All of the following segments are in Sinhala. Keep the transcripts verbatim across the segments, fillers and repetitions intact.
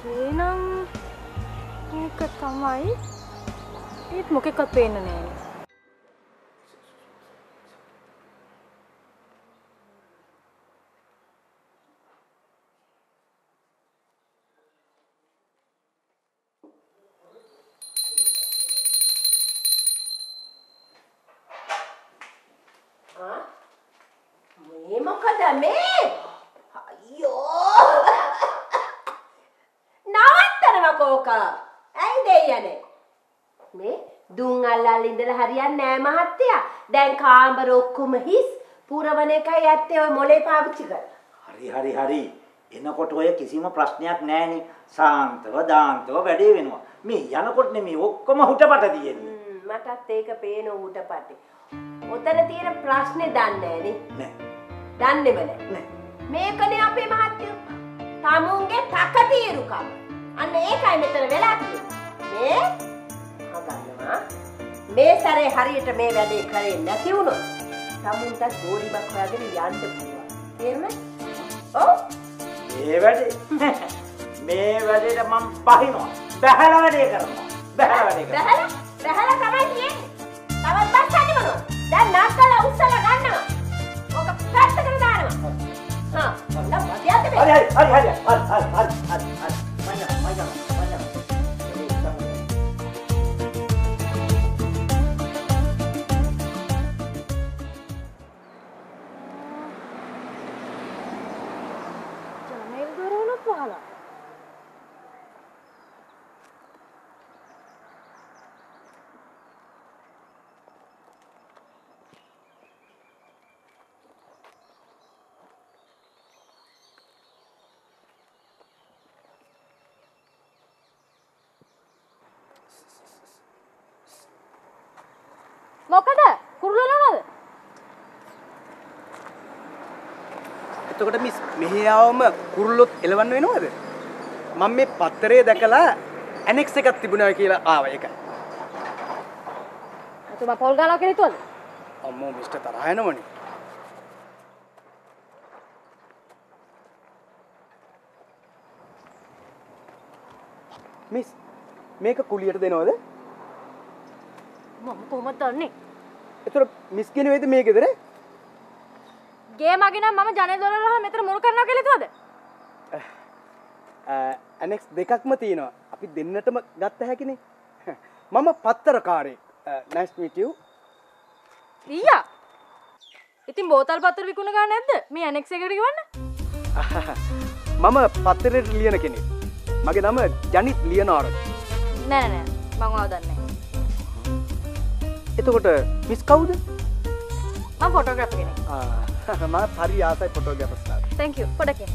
එහෙනම් මේක තමයි ඒත් මොකෙක්වත් පේන්නේ නැහැ. මේ මොකද මේ? අයියෝ! නවත්තනවා කෝක. ඇයි දෙයනේ? මේ දුන් අල්ලල් ඉඳලා හරියන්නේ නෑ මහත්තයා. දැන් කාමර ඔක්කොම හිස්. පුරවන එකයි ඇත්තේ ඔය මොලේ පාවිච්චි කරලා. හරි හරි හරි. එනකොට ඔය කිසිම ප්‍රශ්නයක් නෑනේ. සාන්තව දාන්තව වැඩේ වෙනවා. මේ යනකොට නෙමෙයි ඔක්කොම හුටපට තියෙන්නේ. මටත් ඒක පේන හුටපටේ. ඔතන තියෙන ප්‍රශ්නේ දන්නේ නෑනේ. නෑ. දන්නේම නෑ. මේකනේ අපේ මහත්තයෝ. tamunge තකතිරුකම. අන්න ඒකයි මෙතන වෙලා තියෙන්නේ. මේ හදන්නවා. මේ සැරේ හරියට මේ වැඩේ කරේ නැති වුණොත් tamunට ගෝලිබක් හොයාගෙන යන්න පුළුවන්. තේරුණාද? ඔව්. මේ වැඩේ මේ වැඩේට මම පහිනවා. බහැලා වැඩේ කරනවා. බහැලා වැඩේ කරනවා. බහැලා බහැලා තමයි තියෙන්නේ. තවත් බස් යන්නේ මොනවද? දැන් නාස්කලා උස්සලා ගන්නවා. ඔක පැත්තකට දානවා. හා නම් මතියත් මේ. හරි හරි හරි හරි හරි හරි හරි හරි. මඤ්ඤා මඤ්ඤා මඤ්ඤා. ජනේල් දොරවලුත් වහලා. මොකද කුරුල්ලනවද? එතකොට මිස් මෙහි ආවම කුරුල්ලොත් එලවන්න වෙනවද? මම මේ පත්තරේ දැකලා ඇනෙක්ස් එකක් තිබුණා කියලා ආවා ඒකයි. අතම පොල් ගාලා කියලා හිතුවද? අම්මෝ මිස්ටර් තරහ යනවනේ. මිස් මේක කුලියට දෙනවද? මම කොහොමද දන්නේ? එතකොට මිස් කියන වේද මේ ගෙදර? ගේ මගේ නම් මම ජනේල් දොරවල මෙතන මුල් කරනවා කියලා හිතුවද? ඇනෙක්ස් දෙකක්ම තියෙනවා. අපි දෙන්නටම ගත්ත හැකිනේ. මම පත්තරකාරයෙක්. nice to meet you. ඊයා. ඉතින් බෝතල් පත්‍ර විකුණ ගන්න නැද්ද? මේ ඇනෙක්ස් එකට ගෙවන්න? මම පත්තරේට ලියන කෙනෙක්. මගේ නම ජනිත් ලියනාර්. නෑ නෑ නෑ මම ඔයාව දන්නේ නෑ. එතකොට මිස් කවුද? මම ෆොටෝග්‍රැෆර් කෙනෙක්. ආ මම හරි ආසයි ෆොටෝග්‍රැෆර්ස්ලා. thank you පොඩකින්.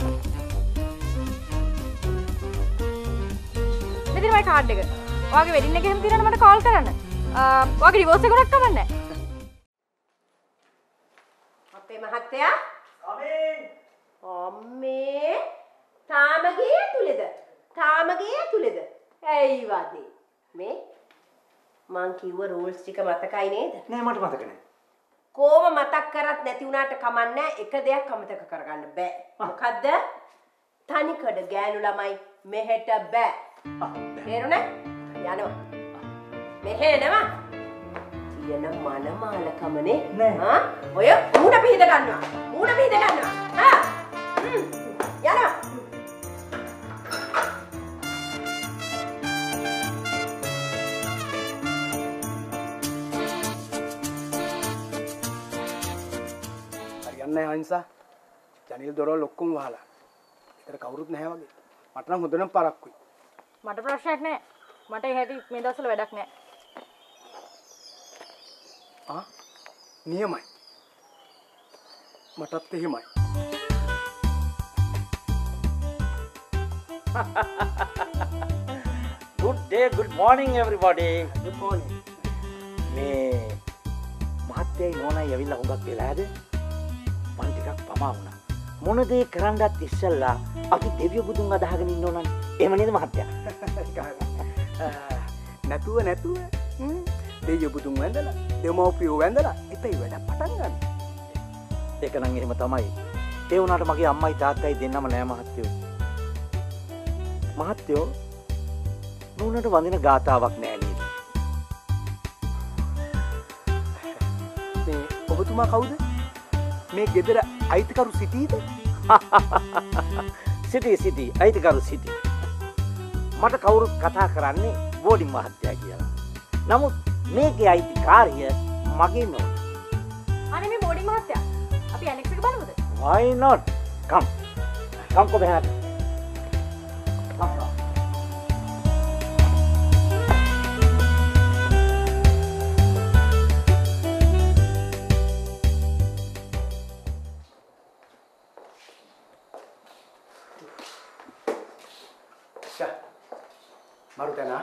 මෙතන මගේ කාඩ් එක. ඔයාගේ වෙඩින් එක එහෙම තියෙනවනම් මට කෝල් කරන්න. ආ ඔයාගේ ඩිවෝස් එක උනත් කමන්නේ නැහැ. අපේ මහත්තයා කමින්. අම්මේ තාමගේ ඇතුලේද? තාමගේ ඇතුලේද? ඇයි වදේ? මේ මං කිව්ව රූල්ස් ටික මතකයි නේද? නෑ මට මතක නෑ. කොහොම මතක් කරත් නැති වුණාට කමන්නේ එක දෙයක් අමතක කරගන්න බෑ. මොකද්ද? තනිකඩ ගෑනු ළමයි මෙහෙට බෑ. තේරුණා? යනවා. මෙහෙ එනවා. තියෙන මනමාලකමනේ. හා? ඔය මූණ පිහිද ගන්නවා. මූණ පිහිද ගන්නවා. හා? යනවා. නැහැ අනිසා ජනේල් දොරවල් ඔක්කොම වහලා. ඒතර කවුරුත් නැහැ වගේ. මට නම් හොඳටම පරක්කුයි. මට ප්‍රශ්නයක් නැහැ. මට ඒ හැටි මේ දවස්වල වැඩක් නැහැ. ආ නියමයි. මටත් එහෙමයි. good day good morning everybody. good morning. මේ මහත්තයයි නෝනයි ඇවිල්ලා හුඟක් වෙලාද? මං ටිකක් පමා වුණා. මොන දේ කරන්නත් ඉස්සෙල්ලා අපි දෙවියෝ බුදුන් අදහගෙන ඉන්න ඕනනේ. එහෙම නේද මහත්තයා? නැතුව නැතුව දෙවියෝ බුදුන් වැඳලා දෙමව්පියෝ වැඳලා ඉතින් වැඩ පටන් ගන්න. ඒක නම් එහෙම තමයි. ඒ වුණාට මගේ අම්මයි තාත්තයි දෙන්නම නෑ මහත්තයෝ. මහත්තයෝ නෝනට වඳින ගාතාවක් නෑ නේද? මේ ඔබතුමා කවුද? මේ ගෙදර අයිතිකරු සිටීද? සිටි සිටි අයිතිකරු සිටි. මට කවුරුත් කතා කරන්නේ බෝඩින් මහත්තයා කියලා. නමුත් මේකේ අයිතිකාරිය මගේ නෝන. අනේ මේ බෝඩින් මහත්තයා අපි ඇනෙක්ස් එක බලමුද? Why not? Come. Come ko behar. Come. Sha. Marutana.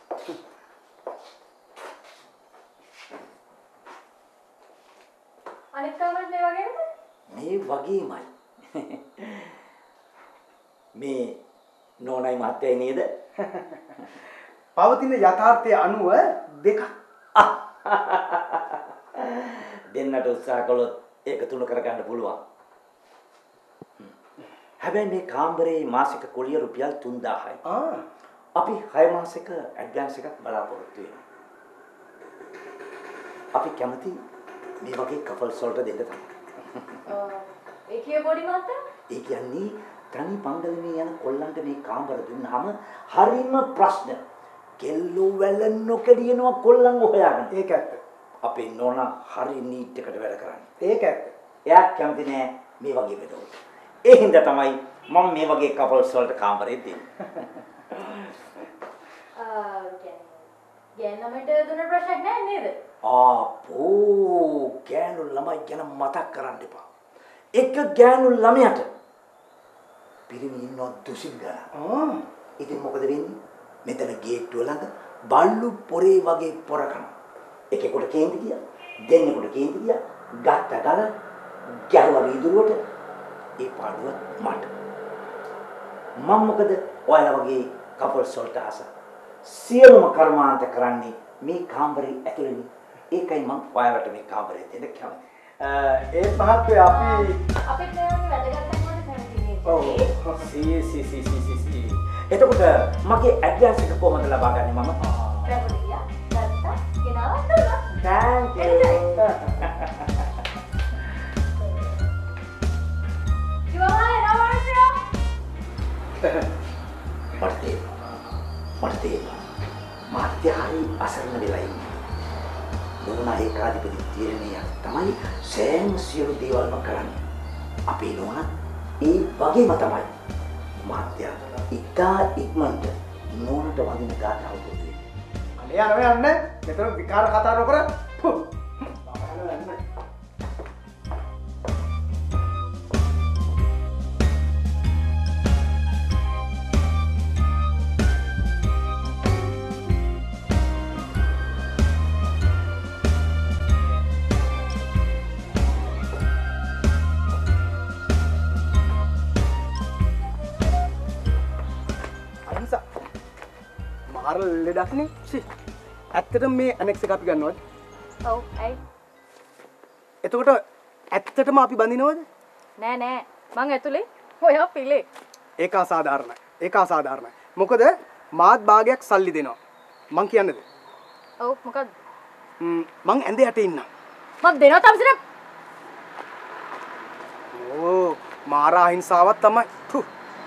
අනිත් කාමරේ මේ වගේද? මේ වගේමයි. මේ නෝනයි මහත්තයයි නේද? පවතින යථාර්ථය අනුව දෙකක්. දෙන්නට උත්සාහ කළොත් ඒක තුන කරගන්න පුළුවන්. හැබැයි මේ කාමරේ මාසික කුලිය රුපියල් තුන්දාහයි. ආ. අපි හය මාසික ඇඩ්වාන්ස් එකක් බලාපොරොත්තු වෙනවා. අපි කැමති මේ වගේ කපල්ස් වලට දෙන්න තමයි. ඒ කිය බෝඩින් මහත්තයා? ඒ කියන්නේ තනි පංගලමේ යන කොල්ලන්ට මේ කාමර දුන්නාම හරිම ප්‍රශ්න. කෙල්ලෝ වැල නොකඩියනවා කොල්ලන් හොයාගෙන. ඒක ඇත්ත. අපේ නෝනා හරි නීට් එකට වැඩ කරන්නේ. ඒක ඇත්ත. එයා කැමති නෑ මේ වගේ වැඩවලට. ඒ හින්දා තමයි මම මේ වගේ කපල්ස් වලට කාමරේ දෙන්නේ. ආ ගෑනමට දුන්න ප්‍රශ්නයක් නෑ නේද? ආපෝ ගෑනු ළමයි ගැන මතක් කරන්න එපා. එක ගෑනු ළමයට පිරිමි ඉන්නව දුසින් ගන්න. ආ. ඉතින් මොකද වෙන්නේ? මෙතන ගේට්ටුව ළඟ බල්ලු පොරේ වගේ පොර කන. එකෙකුට කේන්ති ගියා, දෙන්නෙකුට කේන්ති ගියා, ගත්ත ගල ගැහුවා වීදුරුවට. ඒ පාඩුව මට. මම මොකද ඔයාලා වගේ කපල්ස් වලට ආස. සියලුම කර්මාන්ත කරන්නේ මේ කාමරේ ඇතුළේනේ. ඒකයි මම ඔයාලට මේ කාමරේ දෙන්න කැමති. ඒ මහත්මයා අපි අපිට මේ වගේ වැදගත් දෙයක් කැමති නේද? ඔව්. සී සී සී සී සී සී. එතකොට මගේ ඇඩ්‍රස් එක කොහොමද ලබා ගන්නේ මම? රැපොලියා ගත්තා ගෙනාවා දුන්නා. Thank you. ඉවහාය නවරසියා. මට මට තේරෙනවා. මාත්‍යාරි අසරණ වෙලා ඉන්නේ. නෝනා ඒකාධිපති තීරණය තමයි සෑම සියලු දේවල්ම කරන්නේ. අපේ නෝනා ඒ වගේම තමයි. මාත්‍යා ඉතා ඉක්මනට නෝනට වදින ගාතාව පොදුවේ. අනේ යනවා යන්න. මෙතන විකාර කතා නොකර. පුහ්. අර ලෙඩක්නේ. සි. ඇත්තටම මේ ඇනෙක්ස් එක අපි ගන්නවද? ඔව්. ඇයි? එතකොට ඇත්තටම අපි බඳිනවද? නෑ නෑ. මං ඇතුලේ ඔයා පිලේ. ඒක අසාධාරණයි. ඒක අසාධාරණයි. මොකද මාත් භාගයක් සල්ලි දෙනවා. මං කියන්නද? ඔව් මොකද්ද? ම් මං ඇඳේ යට ඉන්නම්. මම දෙනවා තමසිරක්. ඕ මාරා අහිංසාවක් තමයි. පුහ්.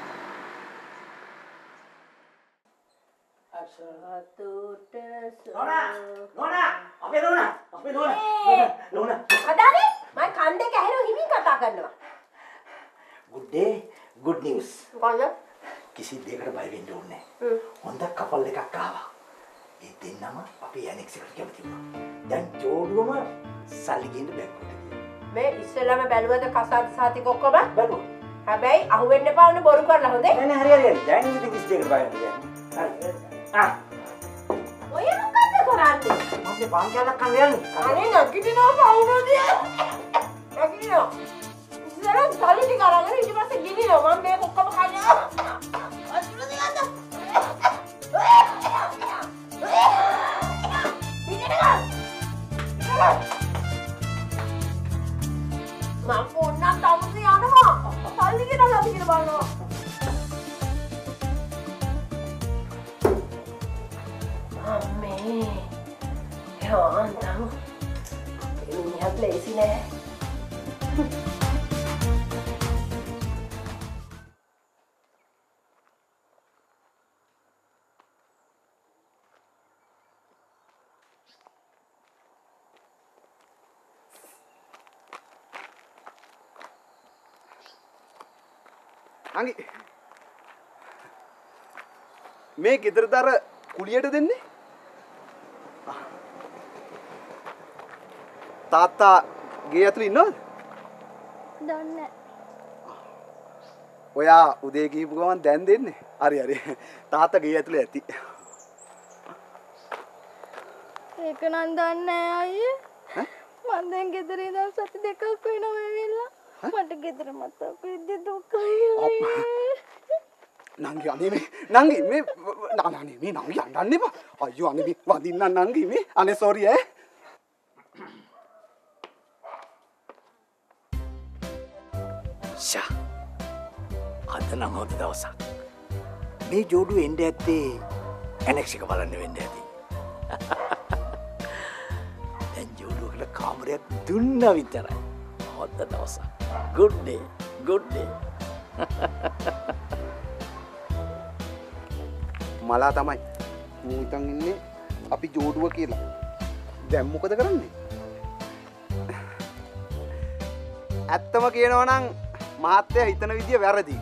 නෝනා නෝනා අපේ නෝනා අපේ නෝනා නෝනා අදානේ මම කන් දෙක ඇහෙනවා හිමින් කතා කරනවා. good day good news. මොකද? කිසි දෙයකට බය වෙන්න ඕනේ නැහැ. හොඳ කපල් එකක් ආවා. ඒ දෙන්නම අපි ඇනෙක්ස් එකට කැමති වුණා. දැන් ජෝඩුවම සල්ලි ගෙන්න බැංකුවට ගියා. මේ ඉස්සෙල්ලාම බැලුවද කසාද සාතික ඔක්කොම? බැලුවා. හැබැයි අහුවෙන්න එපා වුණ බොරු කරලා හොඳේ. නෑ නෑ හරි හරි හරි. දැන් ඉතින් කිසි දෙයකට බය වෙන්න දෙයක් නෑ. හරි. ආ ඔය මොකද්ද කරන්නේ? මම පාන්තියක් කන්න යන්නේ. අනේ නැගිටිනවා පවුනෝදිය. නැගිටිනවා. ඉස්සරහ සල්ලි ටික අරගෙන ඊට පස්සේ ගිනිනවා. මම මේක ඔක්කොම කනවා. අසුර දිගන්න. මම පොන්නක් තමසේ යනවා. සල්ලි ගෙනල්ලා අපි කියලා බලනවා. යෝන්තම් මිනිහත් ලේසි නෑ. අංගි මේ ගෙදරදර කුලියට දෙන්නේ තාත්තා ගේ ඇතුළේ ඉන්නවද? දන්නේ ඔයා උදේ කීපු ගමන් දැන් දෙන්නේ. හරි හරි. තාත්තා ගේ ඇතුළේ ඇති. ඒක නම් දන්නේ අයියේ. මම දැන් ගෙදර ඉඳන් සති දෙකක් වෙනවා වෙවිලා. මට ගෙදර මතක් වෙද්දි දුකයි. නංගි අනේ මේ නංගි මේ නානානේ මේ නංගි යන්නන්න එපා. අයියෝ අනේ මේ වදින්න නංගි මේ අනේ සෝරි ඈ. ෂා අද නම් හොඳ දවසක්. මේ ජෝඩුව එන්න ඇත්තේ ඇනෙක්ස් එක බලන්න වෙන්න ඇති. දැන් ජෝඩුවකට කාමරයක් දුන්න විතරයි. හොඳ දවසක්. good day good day. මලා තමයි මූ හිතන් ඉන්නේ අපි ජෝඩුව කියලා. දැන් මොකද කරන්නේ? ඇත්තම කියනවා නම් මහත්තයා හිතන විදිය වැරදි.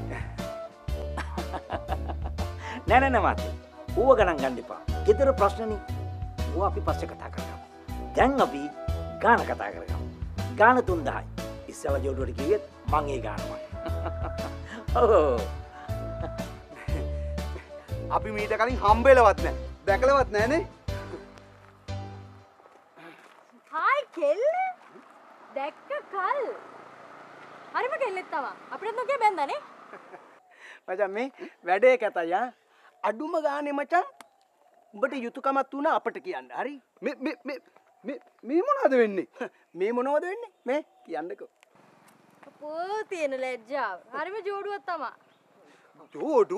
නෑ නෑ නෑ මාතේ. ඌව ගණන් ගන්න එපා. ගෙදර ප්‍රශ්නනේ. ඌව අපි පස්සේ කතා කරගමු. දැන් අපි ගාන කතා කරගමු. ගාන තුන්දහයි. ඉස්සව ජෝඩුවට කිව්වෙත් මං ඒ ගානමයි. ඔව්. අපි මීට කලින් හම්බෙලවත් නෑ. දැකලවත් නෑනේ. හායි කෙල්ල. දැක්ක කල්. හරිම කෙල්ලෙක් තමයි. අපිට නොකිය බැන්දානේ. මචං මේ වැඩේ කතයි ආ. අඩුම ගානේ මචං උඹට යුතුයකමක් තුන අපට කියන්න. හරි? මේ මේ මේ මේ මේ මොනවද වෙන්නේ? මේ මොනවද වෙන්නේ? මේ කියන්නකෝ. අපෝ තියෙන ලැජ්ජාව. හරිම ජෝඩුවක් තමයි. ජෝඩු?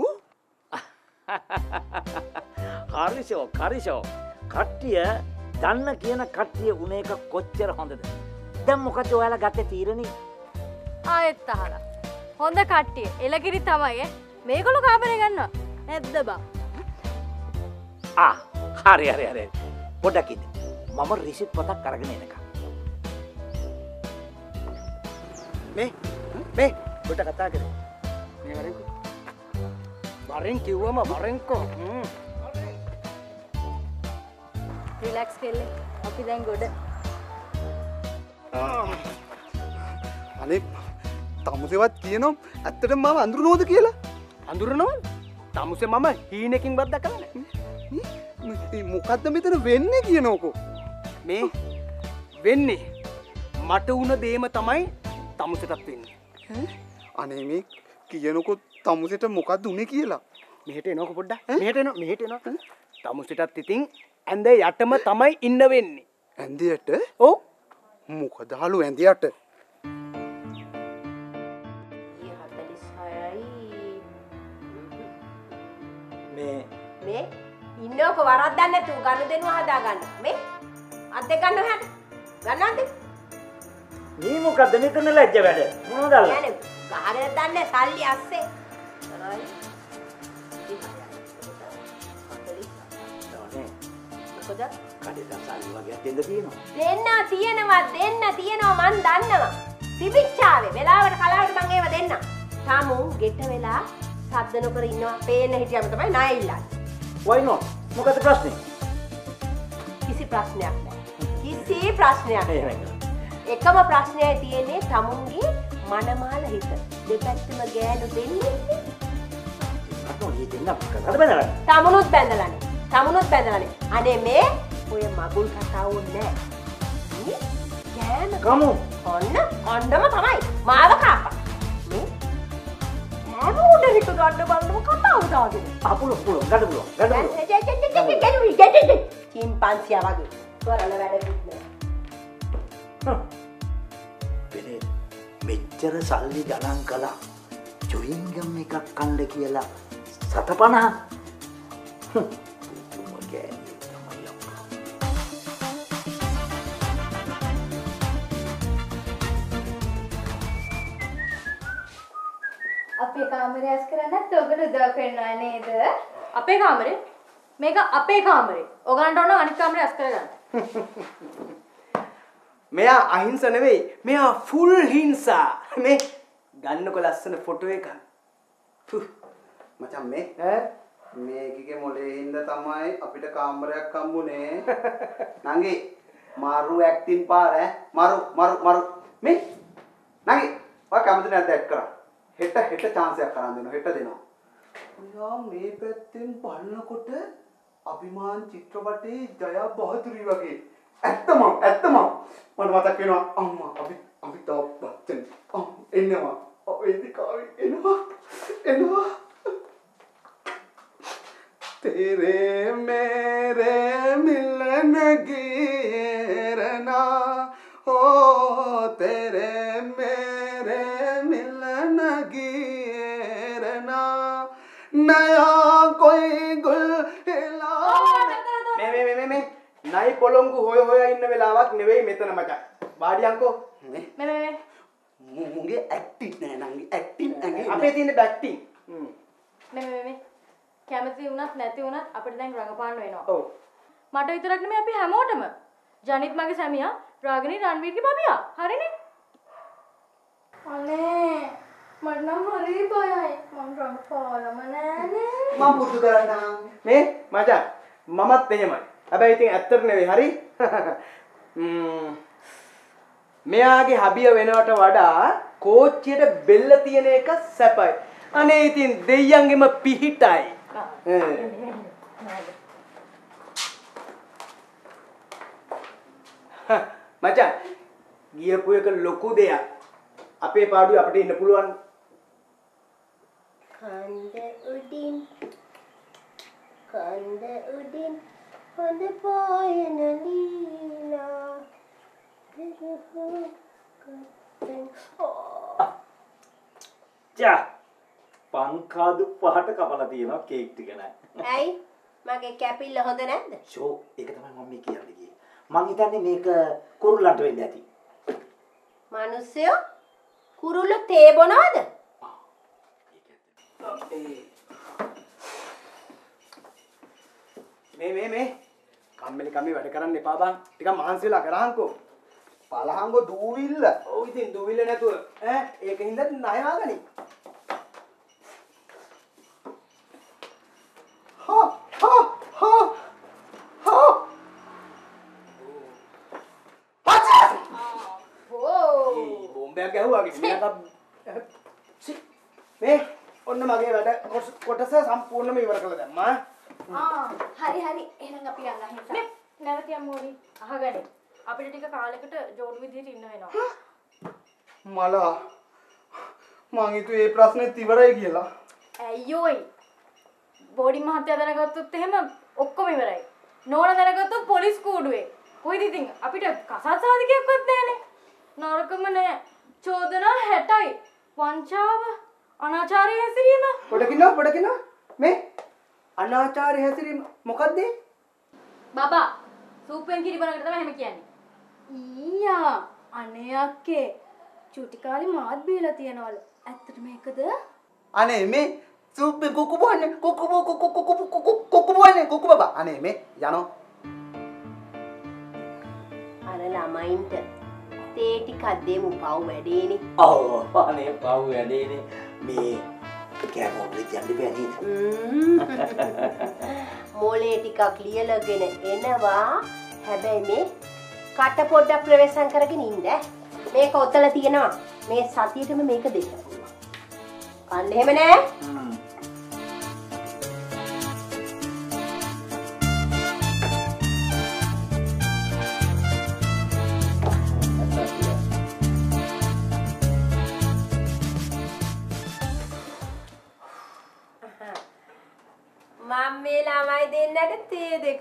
හරිෂෝ හරිෂෝ. කට්ටිය දන්න කියන කට්ටිය උන එක කොච්චර හොඳද? දැන් මොකද ඔයාලා ගත්තේ තීරණේ? ආයෙත් අහලා. හොඳ කට්ටිය. එලකිරි තමයි ඈ. මේගොල්ලෝ කාමරේ ගන්නවා. නැද්ද බා? ආ හරි හරි හරි. පොඩ්ඩක් ඉන්න. මම රිසිට් පොතක් අරගෙන එනකම්. මේ මේ කොට කතා කරේ. මේ වරෙන්කෝ. වරෙන් කිව්වම වරෙන්කෝ. හ්ම්. රිලැක්ස් කෙල්ලේ. අපි දැන් ගොඩ. අනේ තමුසෙවත් කියනවා ඇත්තටම මම අඳුරනවද කියලා? අඳුරනවද? තමුසේ මම හීනකින්වත් දැකලා නැහැ. මොකද්ද මෙතන වෙන්නේ කියනකො? මේ වෙන්නේ මට උන දේම තමයි තමුසෙටත් වෙන්නේ. අනේ මේ කියනකො තමුසෙට මොකද්ද උනේ කියලා? මෙහෙට එනකො පොඩ්ඩක්. මෙහෙට එනවා මෙහෙට එනවා. තමුසෙටත් ඉතින් ඇඳ යටම තමයි ඉන්න වෙන්නේ. ඇඳ යට? ඔව්. මොකද හලු ඇඳ යට? මේ මේ ඉන්නකො වරද්දක් නැතුව ගනුදෙනුව හදා ගන්න. මේ අත් දෙක ගන්න හැට. ගන්නවද? මේ මොකද්ද මෙතන ලැජ්ජ වැඩ? මොනවද අල්ල? යන්නේ ගහගෙන දන්නේ සල්ලි අස්සේ. කරයි. මොකද? කඩේ සල්ලි වගේ දෙන්න තියෙනවා. දෙන්න තියෙනවා දෙන්න තියෙනවා මන් දන්නවා. තිබිච්චාවේ වෙලාවට කලාවට මං ඒව දෙන්න. තාමු ගෙට වෙලා සද්ද නොකර ඉන්නවා. පේන්න හිටියම තමයි ණය ඉල්ලන්නේ. why not? මොකද ප්‍රශ්නේ? කිසි ප්‍රශ්නයක් නැහැ. කිසි ප්‍රශ්නයක් නැහැ. එකම ප්‍රශ්නයයි තියෙන්නේ තමුන්ගේ මනමාල හිත. දෙපැත්තම ගෑනු දෙන්නේ. අතෝ ඊ දෙන්න මොකද බැලලා? තමුනුත් බැඳලානේ. තමුනුත් බැඳලානේ. අනේ මේ ඔය මගුල් කතාව ඕනේ නැහැ. ගෑන කමු. ඔන්න ඔන්නම තමයි. මාව කාපා. මේ හැම උඩ හිට ගන්න බලන්න කතාව දාගෙන. අපුල පුල ගඩ පුල ගඩ පුල. චිම්පන්සියා වගේ. කරන වැඩ කිව්නේ. පෙරේ මෙච්චර සල්ලි ගණන් කළා චුයින්ගම් එකක් කන්න කියලා සත පනහ. පුදුම ගෑණියෙක් තමයි අප්පා. අපේ කාමරය ඇස් කරන්නත් ඔබට උදව් කරනවා නේද? අපේ කාමරේ? මේක අපේ කාමරේ. ඔයගලන්ට ඕන අනිත් කාමරේ ඇස් කරගන්න. මෙයා අහිංස නෙවෙයි. මෙයා ෆුල් හිංසා. මේ ගන්නකො ලස්සන ෆොටෝ එක. මචං මේ මේකගේ මොලේ හින්දා තමයි අපිට කාමරයක් හම්බුනේ. නංගි මාරු ඇක්ටින් පාර ඈ. මාරු මාරු මාරු මේ නංගි ඔය කැමති නැද්ද ඇඩ් කරා. හෙට හෙට chance එකක් කරන් දෙනවා. හෙට දෙනවා. ඔයා මේ පැත්තෙන් බලනකොට අභිමාන් චිත්‍රපටයේ ජයා බහදුරි වගේ. ඇත්තම ඇත්තම මට මතක් වෙනවා අම්මා අපි අමිතාබ් බච්චන් එනවා. වේදිකාවේ එනවා එනවා. तेरे मेरे मिलन गिरना हो तेरे मेरे मिलन गिरना नया कोई गुल हिला මේ මේ මේ මේ නයි පොළොංගු හොය හොය ඉන්න වෙලාවක් නෙවෙයි මෙතන මචං. වාඩියන්කෝ. මේ මේ මේ මුගේ ඇක්ටිං නෑ නංගි ඇක්ටිං නංගි අපේ තියෙන බැක්ටිං. හ්ම්. මේ මේ මේ කැමති වුණත් නැති වුණත් අපිට දැන් රඟපාන්න වෙනවා. ඔව්. මට විතරක් නෙමෙයි අපි හැමෝටම. ජනිත් මගේ සැමියා, රාගිනී රන්වීර්ගේ බබියා. හරිනේ? අනේ මට නම් හරි බයයි. මම රඟපාලම නෑනේ. මම පුරුදු කරන්නම්. මේ මචං මමත් එහෙමයි. හැබැයි ඉතින් ඇත්තට නෙවෙයි හරි. ම්ම් මෙයාගේ හබිය වෙනවට වඩා කෝච්චියට බෙල්ල තියෙන එක සැපයි. අනේ ඉතින් දෙයියන්ගෙම පිහිටයි. මචං ගියපු එක ලොකු දෙයක්. අපේ පාඩුවේ අපිට ඉන්න පුළුවන්. කන්ද උඩින් කන්ද උඩින් හොඳ පායන ලීලා ජා පංකාදු පහට කපලා තියෙනවා කේක් ටික නෑ. ඇයි මගේ කැපිල්ල හොඳ නැද්ද? ෂෝ ඒක තමයි මම මේ කියන්නේ ගියේ. මං හිතන්නේ මේක කුරුල්ලන්ට වෙන්න ඇති. මිනිස්සුયો කුරුල්ල තේ බොනවද? මේ මේ මේ කම්මැලි කම්මි වැඩ කරන්න එපා බං. ටිකක් මහන්සි වෙලා කරහන්කෝ. පලහංගෝ දූවිල්ල. ඔව් ඉතින් දුවිල්ල නැතුව ඈ ඒකින්ද ණය ආගනි. හා හා හා හා ඒ බෝම්බයක් ගැහුවාගේ මෙයාට මේ ඔන්න මගේ වැඩ කොටස සම්පූර්ණයෙන්ම ඉවර කළා දැම්මා. ආ හරි හරි එහෙනම් අපි යන්න හිතා. මේ නැවතියම් මොලි අහගනි. අපිට ටික කාලෙකට ජෝඩු විදිහට ඉන්න වෙනවා. මලා මං හිතුවේ මේ ප්‍රශ්නේත් ඉවරයි කියලා. ඇයියෝයි. බෝඩි මහත්තයා දැනගත්තොත් එහෙම ඔක්කොම ඉවරයි. නෝන දැනගත්තොත් පොලිස් කූඩුවේ. කොයිද ඉතින් අපිට කසාද සාධකයක්වත් නැහැනේ. නරකම නෑ. චෝදනා හැටයි. වංචාව, අනාචාරය හැසිරීම. පොඩකිනෝ පොඩකිනෝ මේ අනාචාරය හැසිරීම මොකද්ද? බබා සූපෙන් කිරිබනකට තමයි එහෙම කියන්නේ. ඊයා අනේ අක්කේ චූටි කාලේ මාත් බීලා තියනවලු. ඇත්තට මේකද? අනේ මේ සුප්පේ කුකු බොන්නේ කුකු කුකු කුකු කුකු කුකු බොන්නේ කුකු බබා. අනේ මේ යනෝ. අර ළමයින්ට තේ ටිකක් දෙමු පව් වැඩේනේ. ඔව් අනේ පව් වැඩේනේ. මේ කෑමෝ විදියට බැරි නේද? මොලේ ටිකක් ලියලගෙන එනවා. හැබැයි මේ කට පොඩ්ඩක් ප්‍රවේශම් කරගෙන ඉන්න. මේක ඔතල තියෙනවා. මේ සතියේටම මේක දෙන්න පුළුවන්. කන්න එහෙම නෑ. මම මේ ළමයි දෙන්නට තේ දෙකක්.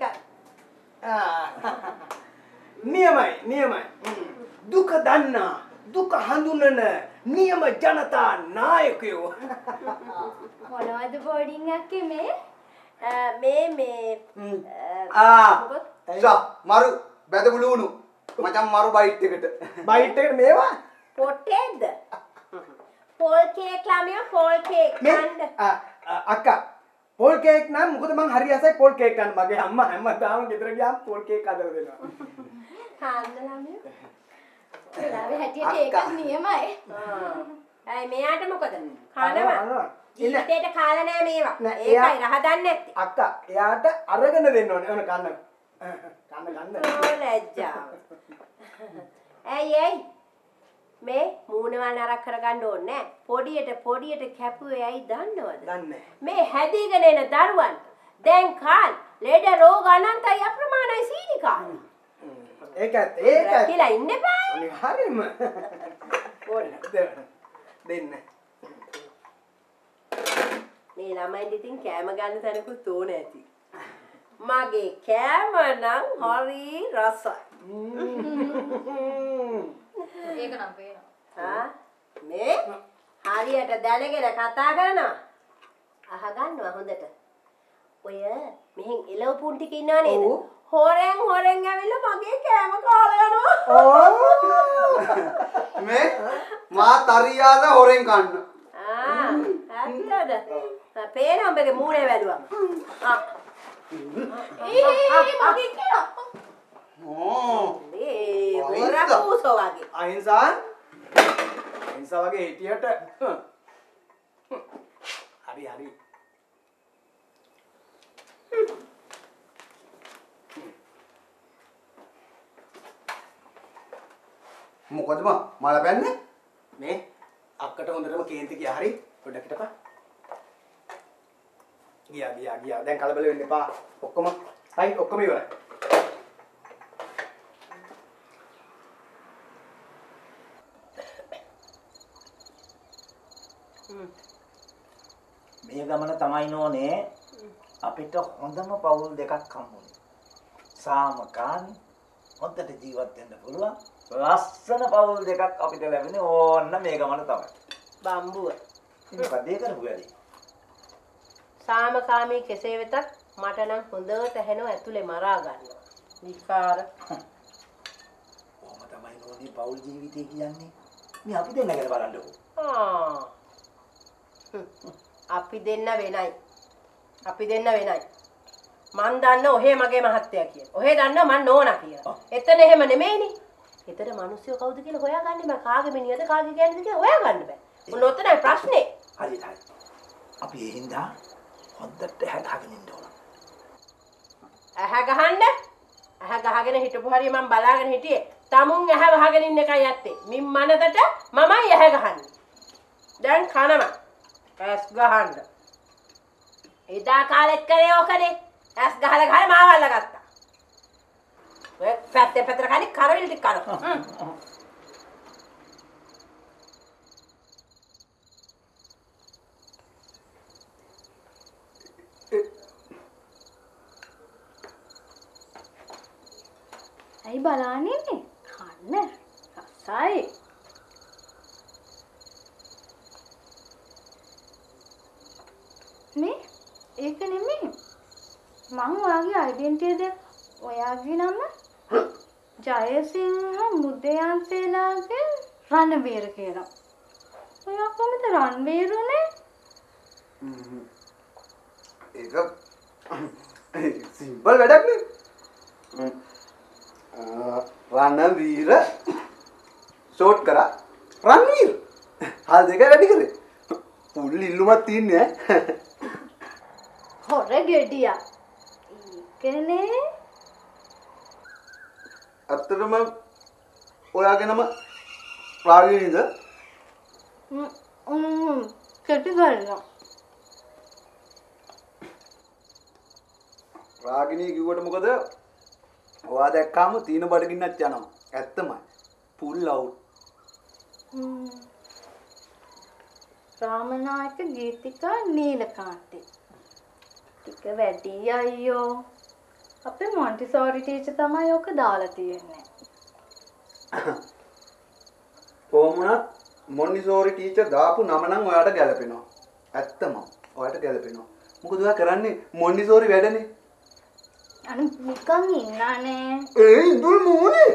නියමයි නියමයි. දුක දන්නා දුක හඳුනන නියම ජනතා නායකයෝ. මොනවද බෝඩින් අක්කේ මේ? මේ මේ ආ සා මරු බැදමුළු උණු මචං මරු බයිට් එකට බයිට් එකට මේවා පොටේද? පෝල් කේක් ළමයා පෝල් කේක් මේ කන්න. ආ, ආ, අක්කා පොල් කේක් නම් මොකද මං හරි ආසයි පොල් කේක් කන්න. මගේ අම්මා හැමදාම ගෙදර ගියාම පොල් කේක් හදලා දෙනවා. කන්න ළමයා. වෙලාවේ හැටියට ඒක නියමයි. ඇයි මෙයාට මොකද? කනවා. ජීවිතේට කාලා නෑ මේවා. නෑ, ඒකයි එයා- රහ දන්නේ නැත්තේ. අක්කා එයාට අරගෙන දෙන්න ඕනේ. ඕන කන්න. කන්න ගන්න. ඕ ලැජ්ජාව. ඇයි ඇයි මේ මූණවල් නරක කරගන්න ඕනේ නෑ. පොඩියට පොඩියට කැපුවේ ඇයි දන්නවද? දන්නේ. මේ හැදීගෙන එන දරුවන් දැන් කාල් ලෙඩ රෝග අනන්තයි අප්‍රමාණයි සීනි කාලා. ඒකත් ඒකත් රැකිලා ඉන්න එපා. අනේ හරිම. ඕන දෙන්න. මේ ළමයින්ට ඉතින් කෑම ගන්න තැනකුත් ඕන ඇති. මගේ කෑම නම් හරි රසයි. ඒක නම් පේනවා. ආ මේ හරියට දැනගෙන කතා කරනවා. අහගන්නවා හොඳට. ඔය මෙහෙන් එළවපුන් ටික ඉන්නව නේද? ඔව්. හොරෙන් හොරෙන් ඇවිල්ලා මගේ කෑම කාලා යනවා. මේ මා තරියාද හොරෙන් කන්න. ආ ඇත්තද? පේන උඹගේ මූණේ වැළුවම. ආ ඒ මගේ කියලා. ඕ මේ හොරපූසෝ වගේ. අහිංසා අහිංසා වගේ හිටියට හරි හරි. මොකද මා මල පැන්නේ? මේ අක්කට හොඳටම කේන්ති ගියා හරි පොඩ්ඩක් හිටපන්. ගියා ගියා ගියා දැන් කලබල වෙන්න එපා. ඔක්කොම හයි ඔක්කොම ඉවරයි. මේ ගමන තමයි නෝනේ අපිට හොඳම පවුල් දෙකක් හම්බුනේ. සාමකාමී හොඳට ජීවත් වෙන්න පුළුවන් ලස්සන පවුල් දෙකක් අපිට ලැබෙන්නේ ඕන්න මේ ගමන තමයි. බම්බුව. ඉතින් කඩේ කරපු වැඩි. සාමකාමී කෙසේ වෙතත් මට නම් හොඳට ඇහෙනව ඇතුලේ මරා ගන්නවා. විකාර. කොහොම තමයි නෝනේ පවුල් ජීවිතය කියන්නේ. මේ අපි දෙන්න ගැන බලන්නකෝ. ආ. හ්ම්. අපි දෙන්න වෙනයි. අපි දෙන්න වෙනයි. මන් දන්න ඔහේ මගේ මහත්තයා කියලා. ඔහේ දන්න මන් නෝනා කියලා. එතන එහෙම නෙමෙයිනේ. එතන මිනිස්සු කවුද කියලා හොයාගන්නේ බෑ. කාගේ මිනිහද කාගේ ගෑනිද කියලා හොයාගන්න බෑ. මොන ඔතනයි ප්‍රශ්නේ. හරි හරි. අපි ඒ හින්දා හොඳට හැදාගෙන ඉන්න ඕන. ඇහැ ගහන්න. ඇහැ ගහගෙන හිටපු හරිය මම බලාගෙන හිටියේ. tamun ඇහැ වහගෙන ඉන්න එකයි ඇත්තේ. මින් මනකට මමයි ඇහැ ගහන්නේ. දැන් කනවා. ඇස් ගහන්න. එදා කාලෙත් කරේ ඕකනේ. ඇස් ගහලා ගහලා මාව අල්ලගත්තා. ඔය පැත්තේ පැත්තට කන්නේ කරවිල ටික කරනවා. ඇයි බලන්නේ ඉන්නේ? කන්න. රසයි. මේ ඒක නෙමෙයි. මං ඔයාගේ ඩෙන්ටිටි දෙක ඔයාගේ නම ජයසිංහ මුදයන්සේලාගේ රණවීර කියලා. ඔයා කොහමද රණවීරුනේ? ඒක සිම්පල් වැඩක් නේ. රණවීර ෂෝට් කරා රණවීර. හල් දෙක වැඩි කරේ. පුල් ඉල්ලුමක් තියන්නේ ඈ. හොර ගෙඩියා. ඒකනේ. ඇත්තටම ඔයාගේ නම රාගිනීද? ම්ම් ම්ම් කෙටි ගන්නවා. රාගිනී කිව්වට මොකද? ඔයා දැක්කාම තීන බඩගින්නක් යනවා. ඇත්තමයි. Pull out. ම්ම් රාමනායක ගීතිකා නීලකාන්තේ. ටික වැඩි අයියෝ. අපේ මොන්ටිසෝරි ටීචර් තමයි ඔක දාලා තියෙන්නේ. කොහොමුණත් මොන්ටිසෝරි ටීචර් දාපු නම නම් ඔයාට ගැලපෙනවා. ඇත්තම ඔයාට ගැලපෙනවා. මොකද ඔයා කරන්නේ මොන්ටිසෝරි වැඩනේ. අනේ නිකන් ඉන්නානේ. ඒ ඉඳුල් මූනේ.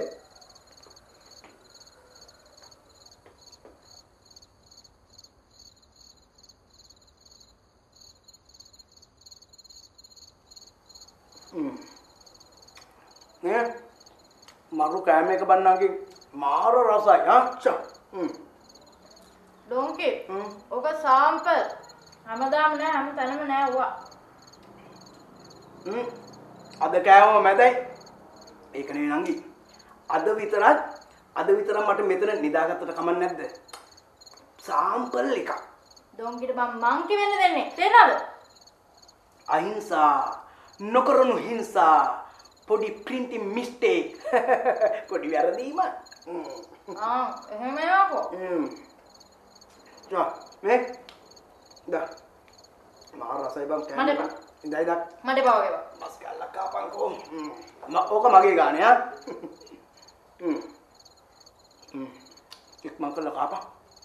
නේ මරු කෑම එක බන්නන්ගේ මාර රසයි ආච්චා. ඩොන්කි ඔක සාම්පල් හැමදාම නෑ හැම තැනම නෑ ඔවා. අද කෑවම මැදයි. ඒක නේ නංගි. අද විතරක් අද විතරක් මට මෙතන නිදාගත්තට කමක් නැද්ද? සාම්පල් එකක්. ඩොන්කිට මම මංකි වෙන්න දෙන්නේ. තේරෙනවද? අහිංසා නොකරනු හිංසා පොඩි printing mistake පොඩි වැරදීමක්. ආ එහෙම ඒවාකෝ. හ්ම්. යා මේ දා මාර රසයි බං කෑම. මඩ එපා. ඉඳයි දා. මට එපා වගේ ඒවා. මස් කල්ලා කාපන්කෝ. හ්ම්. ඕක මගේ ගානේ ආ. හ්ම්. හ්ම්. ඉක්මන් කළා කාපන්.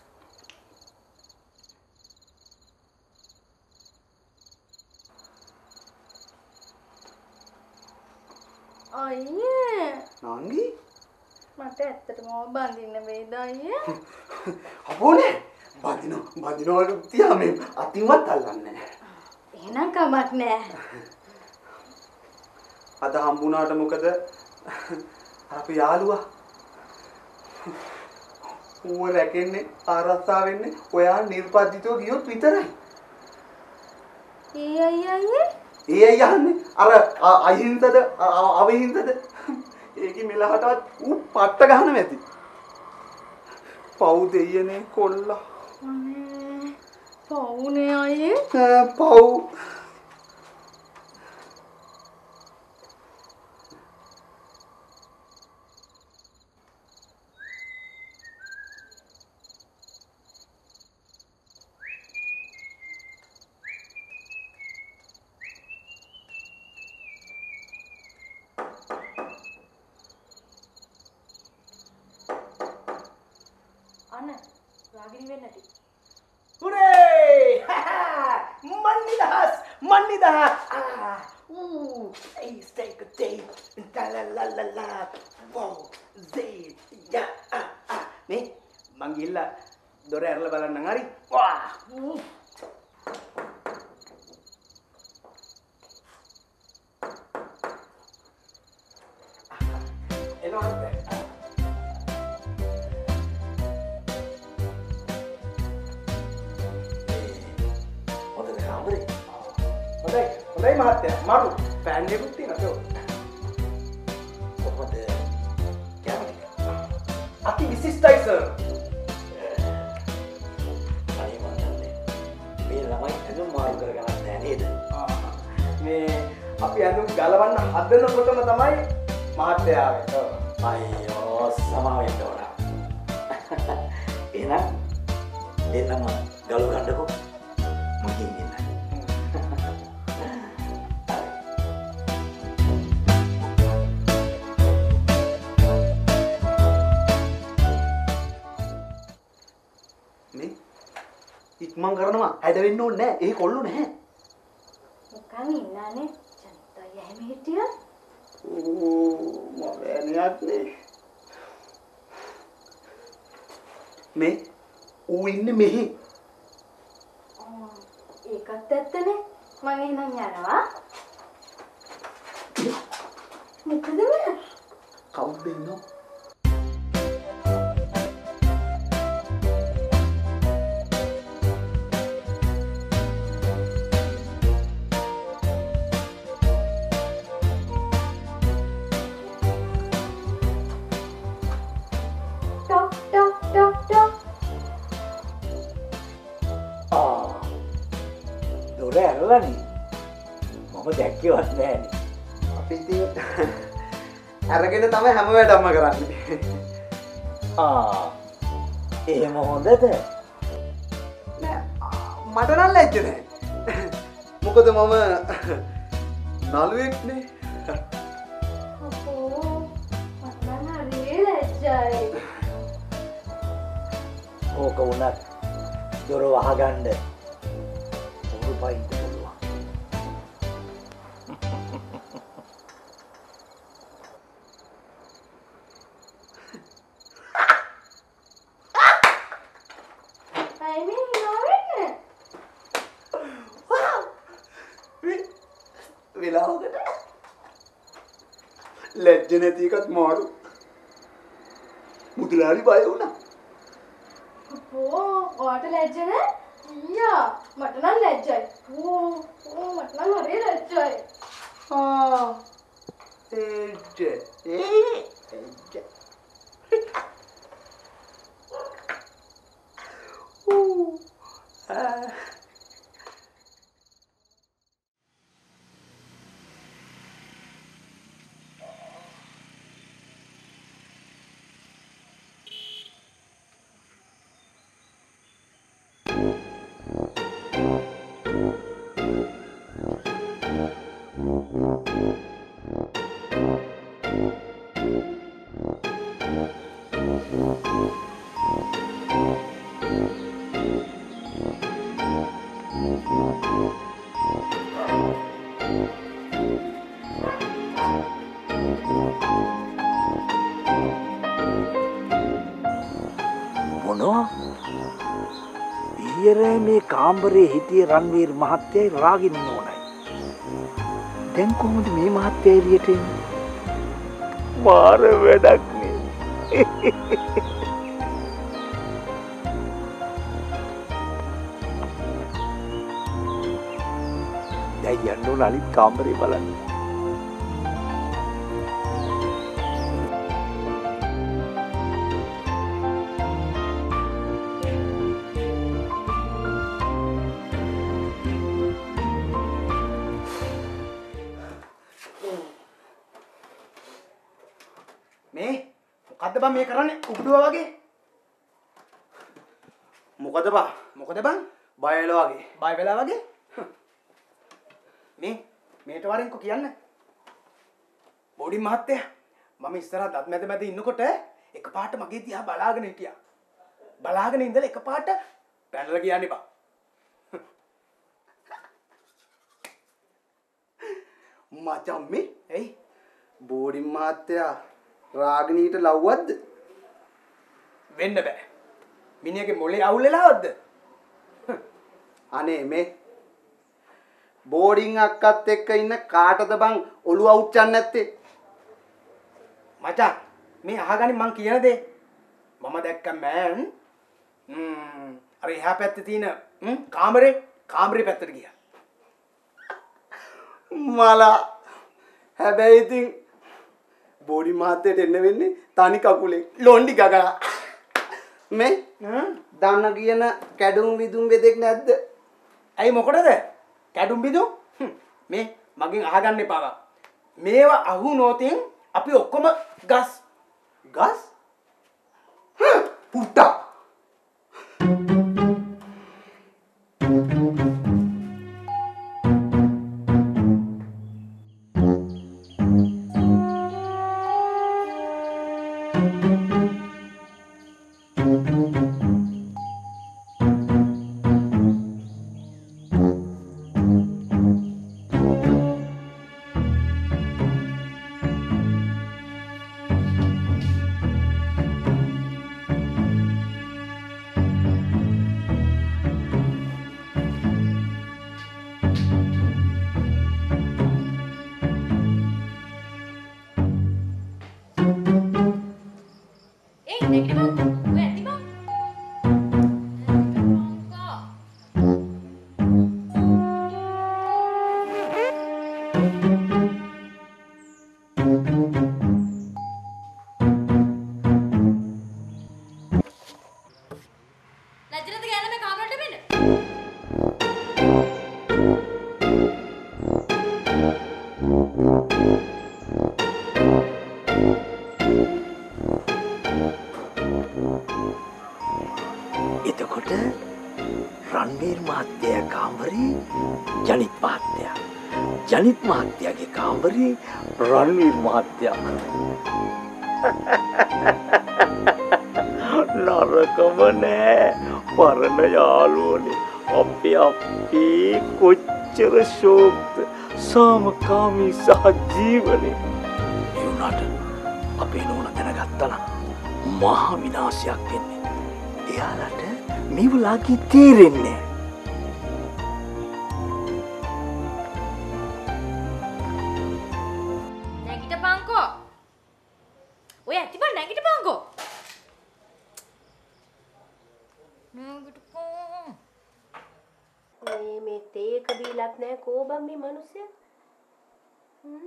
අයියේ නංගි මට ඇත්තටම ඔය බඳින්න වෙයිද අයියේ? අපෝනේ බදිනෝ බදිනෝ තියා මේ අතින්වත් අල්ලන්නේ නැහැ. එහෙනම් කමක් නෑ. අද හම්බුණාට මොකද අපේ යාළුවා ඌව රැකෙන්නේ ආරක්ෂා වෙන්නේ ඔයා නිර්පද්දිතව ගියොත් විතරයි. ඒ අයියේ අයියේ ඒ අය යන්නේ අර අහිංසද අවහිංසද ඒකේ මෙලහටවත් ඌ පට්ට ගහන මැති. පව් දෙයනේ කොල්ලා. අනේ පවුනේ අයියේ. පව් අන්න රාගිනී වෙන්න ඇති. හුරේ! මන්නිදහස්! මන්නිදහස්! ආ! ඌ! Ace take a date! La la la la la! Wow! Zay! Ya! Ah! Ah! නේ මං ගිහලා දොර ඇරලා බලන්නම් හරි? වා! එනවා. හොඳයි හොඳයි මහත්තයා මරු ෆෑන් එකකුත් තියෙනවා කොහොමද කැමති? අති විශිෂ්ටයි සර්. අනේ මන් දන්නේ මේ ළමයි ඇඳුම් මාරු කරගන්නත් නෑ නේද? මේ අපි ඇඳුම් ගලවන්න හදනකොටම තමයි මහත්තයා ආවේ. අයියෝ සමාවෙන්න ඕන. එහෙනම් දෙන්නම ගලව ගන්නකො මගින් ඉන්න. ඉක්මන් කරනවා හැඩ වෙන්න ඕනේ නැහැ. ඒ කොල්ලෝ නැහැ. නිකන් ඉන්නානේ. ජනතා යැම හිටියා. ඕ මවැනියක් නේ. මේ ඌ ඉන්නේ මෙහි. ආ ඒකත් ඇත්තනේ. මම එහෙනම් යනවා. මොකද මේ? කවුද ඉන්නෝ? දොර ඇරලානේ. මම දැක්කේවත් නෑනේ. අපි ඉතින් අරගෙන තමයි හැම වැඩක්ම කරන්නේ. ආ එහෙම හොඳද? නෑ මට නම් ලැජ්ජ නෑ. මොකද මම නළුවෙක්නේ. අපෝ මට නම් හරිය ලැජ්ජයි. ඕක වුණත් දොර වහගන්න උරු පයින්න පුළුවන්. අයි මේ නෝවෙන්නේ. වෙලාවකට ලැජ්ජ නැති එකත් මාරු. මුදලාලි බය වුණා. ඕ ඔයාට ලැජ්ජ නෑ? ඊයා මට නම් ලැජ්ජයි. ඕ ඕ මට නම් හරි ලැජ්ජයි. ආ එජ්ජ ඒ එජ්ජ ඌ ආ මොනවා ඊයේ මේ කාමරේ හිටිය රන්වීර් මහත්තයයි රාගිනී නෝනයි. දැන් කොහොමද මේ මහත්තයා එළියට එන්නේ? මාර වැඩක් නේ. දැන් යන්න ඕන අනිත් කාමරේ බලන්න. මේ මොකද්ද බං මේ කරන්නේ උගුඩුවා වගේ? මොකද බා? මොකද බං? බය වෙලා වගේ. බය වෙලා වගේ? මේ මේට වරෙන්කෝ කියන්න. බෝඩි මහත්තයා මම ඉස්සරහ දත් මැද මැද ඉන්නකොට එකපාරට මගේ දිහා බලාගෙන හිටියා. බලාගෙන ඉඳලා එකපාරට පැනලා කියන්නේ බං. මචං මේ එයි බෝඩි මහත්තයා රාගිනීට ලව්වද්ද? වෙන්න බෑ. මිනිහගේ මොලේ අවුල් වෙලාවද්ද? අනේ මේ බෝඩින් අක්කත් එක්ක ඉන්න කාටද බං ඔළුව අවුච්චන්නේ නැත්තේ? මචං මේ අහගනින් මං කියන දේ මම දැක්ක මෑන් ම්ම් අර එහා පැත්තේ තියෙන ම් කාමරේ කාමරේ පැත්තට ගියා. මලා හැබැයි ඉතින් බෝඩි මහත්තයට එන්න වෙන්නේ තනි කකුලේ ලොන්ඩි ගගලා. මේ දන්න කියන කැඩුම් විදුම් වෙදෙක් නැද්ද? ඇයි මොකටද? කැඩුම් බිදුම්? මේ මගෙන් අහගන්න එපා. මේවා අහු නොතින් අපි ඔක්කොම ගස් ගස් පුට්ටා එතකොට රන්වීර් මහත්තයා කාමරේ ජනිත් මහත්තයා. ජනිත් මහත්තයාගේ කාමරේ රන්වීර් මහත්තයා. නරකම නෑ. පරණ යාළුවනේ. අපි අපි කොච්චර ශෝක්ද සාමකාමී සහජීවනේ. ඒ වුණාට අපේ නෝන දැනගත්තා නම් මහා විනාශයක් වෙන්නේ. එයාලට මේවලාගේ තේරෙන්නේ නැගිටපන්කෝ. මේ තේ එක බීලත් නැහැ කෝබම් මේ මිනිස්සයා. හ්ම්.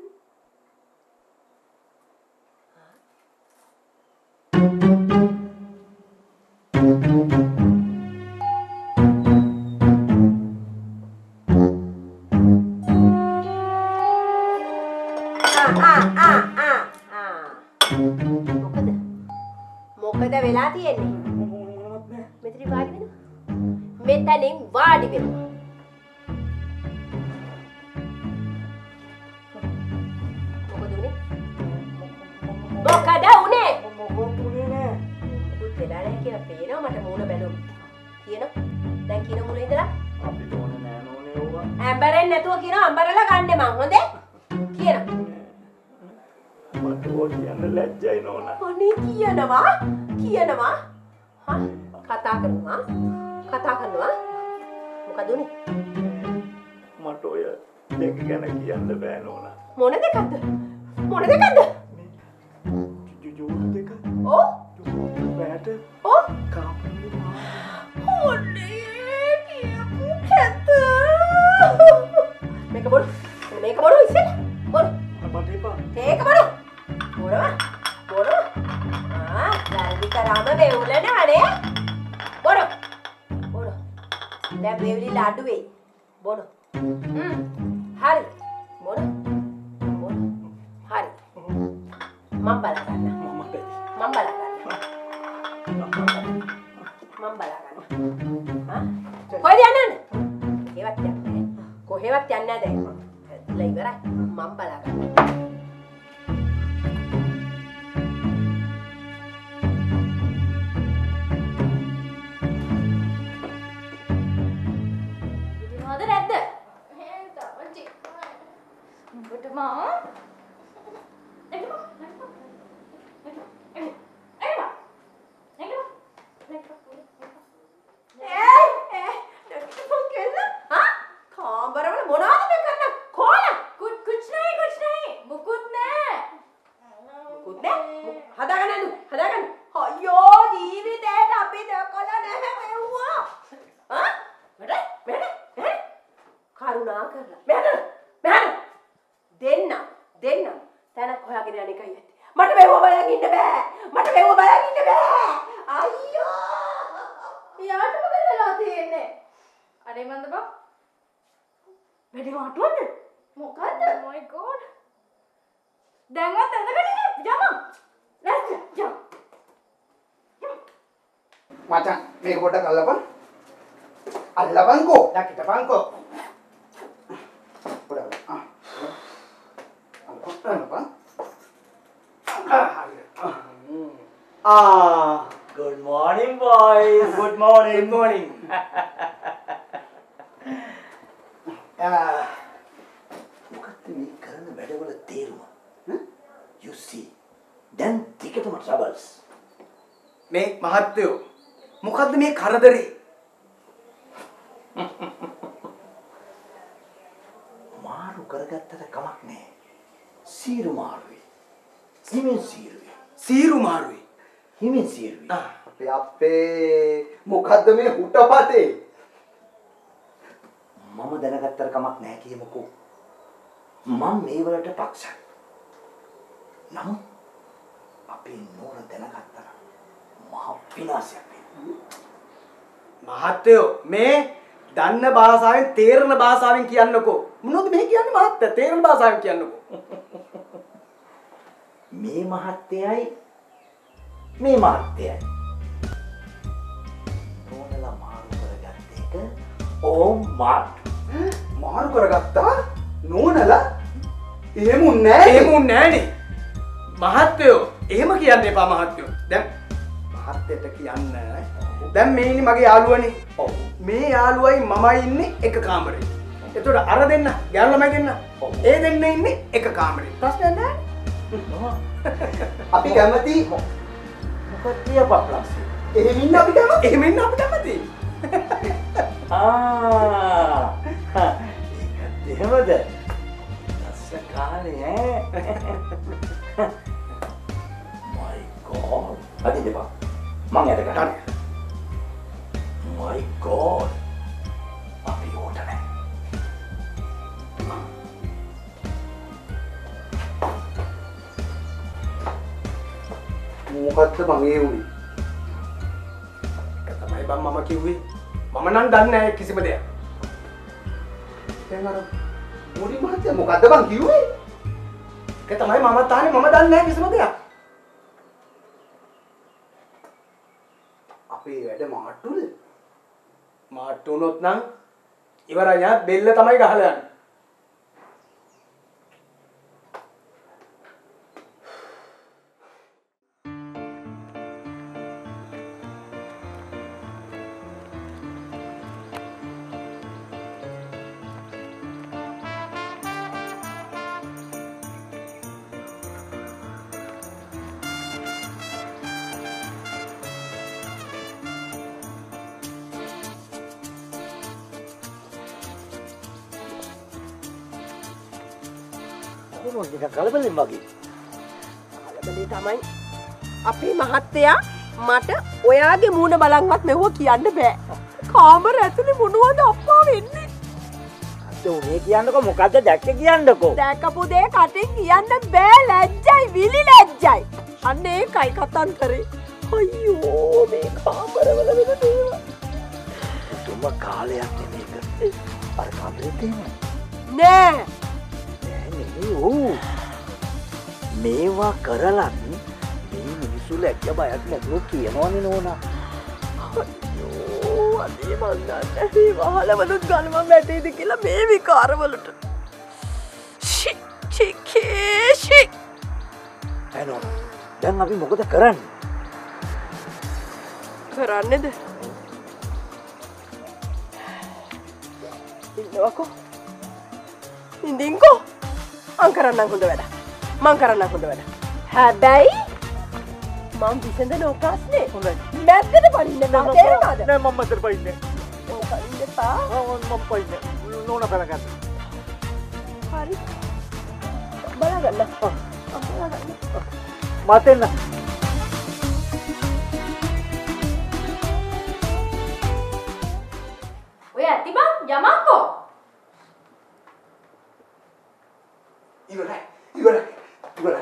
මොකද වෙලා තියෙන්නේ? මෙතන වාඩි වෙනවා. මෙතනින් වාඩි වෙනවා. මොකද උනේ? මොකද උනේ? මොකද උනේ නෑ. දුක් වෙලා නැහැ කියලා පේනවා මට මූණ බැලුවා. කියනවා. දැන් කියන මූණ ඉඳලා අපිට ඕනේ නෑ නෝනේ ඕවා. ඇම්බරෙන් නැතුව කියනවා අම්බරලා ගන්න මං හොඳේ? කියනවා. මට ඕක කියන්න ලැජ්ජයි නෝනා. අනේ කියනවා කියනවා හා කතා කරනවා කතා කරනවා මොකද උනේ මට ඔය දෙක ගැන කියන්න බෑ නෝනා. මොන දෙකක්ද මොන දෙකක්ද ජුජු දෙක. ඕ බෑට ඕ කාපුලි මා. ඔනේ කියපු කැත මේක බොරු මේක බොරු ඉස්සෙල්ලා බොරු මට එපා. ඒක බොරු බොරු බොරු ආ වැරදි කරාම වෙවුලනවනේ බොරු බොරු දැන් වෙවුලි අඩු වෙයි බොරු හ්ම් හරි බොරු බොරු හරි මම බලා ගන්න මම මම බලා ගන්න මම බලා ගන්න හා කොහෙද යන්නේ කොහෙවත් යන්නේ කොහෙවත් යන්නේ නැහැ දැන් ඉතින් ඉවරයි මම බලා ගන්න මචං මේක පොඩ්ඩක් අල්ලපන්. අල්ලපන්කෝ. දකිටපන්කෝ. පොඩ්ඩක්. ආ. අල්ලපන්. Ah, good morning boys. Good morning. Good morning. Ah, මොකක්ද මේ කරන වැඩවල තේරුම? You see. Then ටිකටම troubles. මේ මහත්තයෝ මොකද්ද මේ කරදරේ? මාරු කරගත්තට කමක් නෑ. සීරු මාරුයි. හිමින් සීරුයි. සීරු මාරුයි. හිමින් සීරුයි. අපේ අපේ මොකද්ද මේ හුටපතේ? මම දැනගත්තට කමක් නෑ කියමුකෝ. මම මේ වලට පක්ෂයි. නමුත් අපේ නෝන දැනගත්තා මහ විනාශයක් වෙනවා. මහත්තයෝ මේ දන්න භාෂාවෙන් තේරෙන භාෂාවෙන් කියන්නකෝ. මොනවද මේ කියන්නේ මහත්තයා? තේරෙන භාෂාවෙන් කියන්නකෝ. මේ මහත්තයයි මේ මහත්තයයි නෝනලා මාරු කරගත්ත එක ඕම් මාට්. මාරු කරගත්තා? නෝනලා? එහෙම උන්නේ නෑ. එහෙම උන්නේ නෑනේ. මහත්තයෝ එහෙම කියන්න එපා මහත්තයෝ. දැන් මහත්තයට කියන්න දැන් මේ ඉන්නේ මගේ යාළුවනේ. ඔව්. මේ යාළුවයි මමයි ඉන්නේ එක කාමරේ. එතකොට අර දෙන්න ගෑනු ළමයි දෙන්න. ඒ දෙන්න ඉන්නේ එක කාමරේ. ප්‍රශ්නයක් නෑ. අපි කැමති මොකක්ද පප්ලස්? එහෙම ඉන්න අපි කැමති. එහෙම ඉන්න අපි කැමති. ආ. ඒකත් එහෙමද? දැස්ස කාලේ ඈ. My God. අදින් දෙපා. මං යට ගන්න. My God. අපි ඕට නැහැ. මොකද්ද මං ඒ උනේ? ඒක තමයි බං මම කිව්වේ. මම නම් දන්නේ නැහැ කිසිම දෙයක්. දැන් අර මුඩි මහත්තයා මොකද්ද බං කිව්වේ? ඒක තමයි මම තාන්නේ මම දන්නේ නැහැ කිසිම දෙයක්. අපේ වැඩ මාට්ටුද? මාට්ටු වුණොත් නම් ඉවරයි ආ බෙල්ල තමයි ගහලා යන්නේ. මොකද නිකන් කලබලෙන් වගේ. කලබලේ තමයි අපේ මහත්තයා මට ඔයාගේ මූණ බලන්වත් මෙව කියන්න බෑ. කාමර ඇතුලේ මොනවද අප්පා වෙන්නේ? අද උනේ කියන්නකෝ මොකද්ද දැක්ක කියන්නකෝ. දැකපු දේ කටින් කියන්න බෑ ලැජ්ජයි විලි ලැජ්ජයි. අන්න ඒකයි කතන්දරේ. අයියෝ මේ කාමරවල වෙන දේවල්. තුම කාලයක් නෙමේක. අර කාමරේ තියෙන්නේ. නෑ. ඔව් මේවා කරලත් මේ මිනිස්සු ලැජ්ජ බයක් නැතුව කියනවනේ නෝනා. අයියෝ අනේ මන් දන්නේ මේ වහලවලුත් ගන්න මම වැටේද කියලා මේ විකාරවලට. ෂි ෂි කේෂි. එනෝ දැන් අපි මොකද කරන්නේ? කරන්නේද? ඉන්නවකෝ. ඉඳින්කෝ. මං කරන්නම් හොඳ වැඩ. මං කරන්නම් හොඳ වැඩ. හැබැයි මං විසඳන ප්‍රශ්නේ හොඳයි. මැද්දට පනින්න බෑ තේරෙනවද? නෑ මම මැද්දට පනින්නේ. ඔව් පනින්න එපා. මම මම පනින්නේ. නෝනා බලගන්න. හරි. බලගන්න. බලගන්න. මතෙන්න. ඔය ඇති බං යමක්කෝ. ඉවරයි ඉවරයි ඉවරයි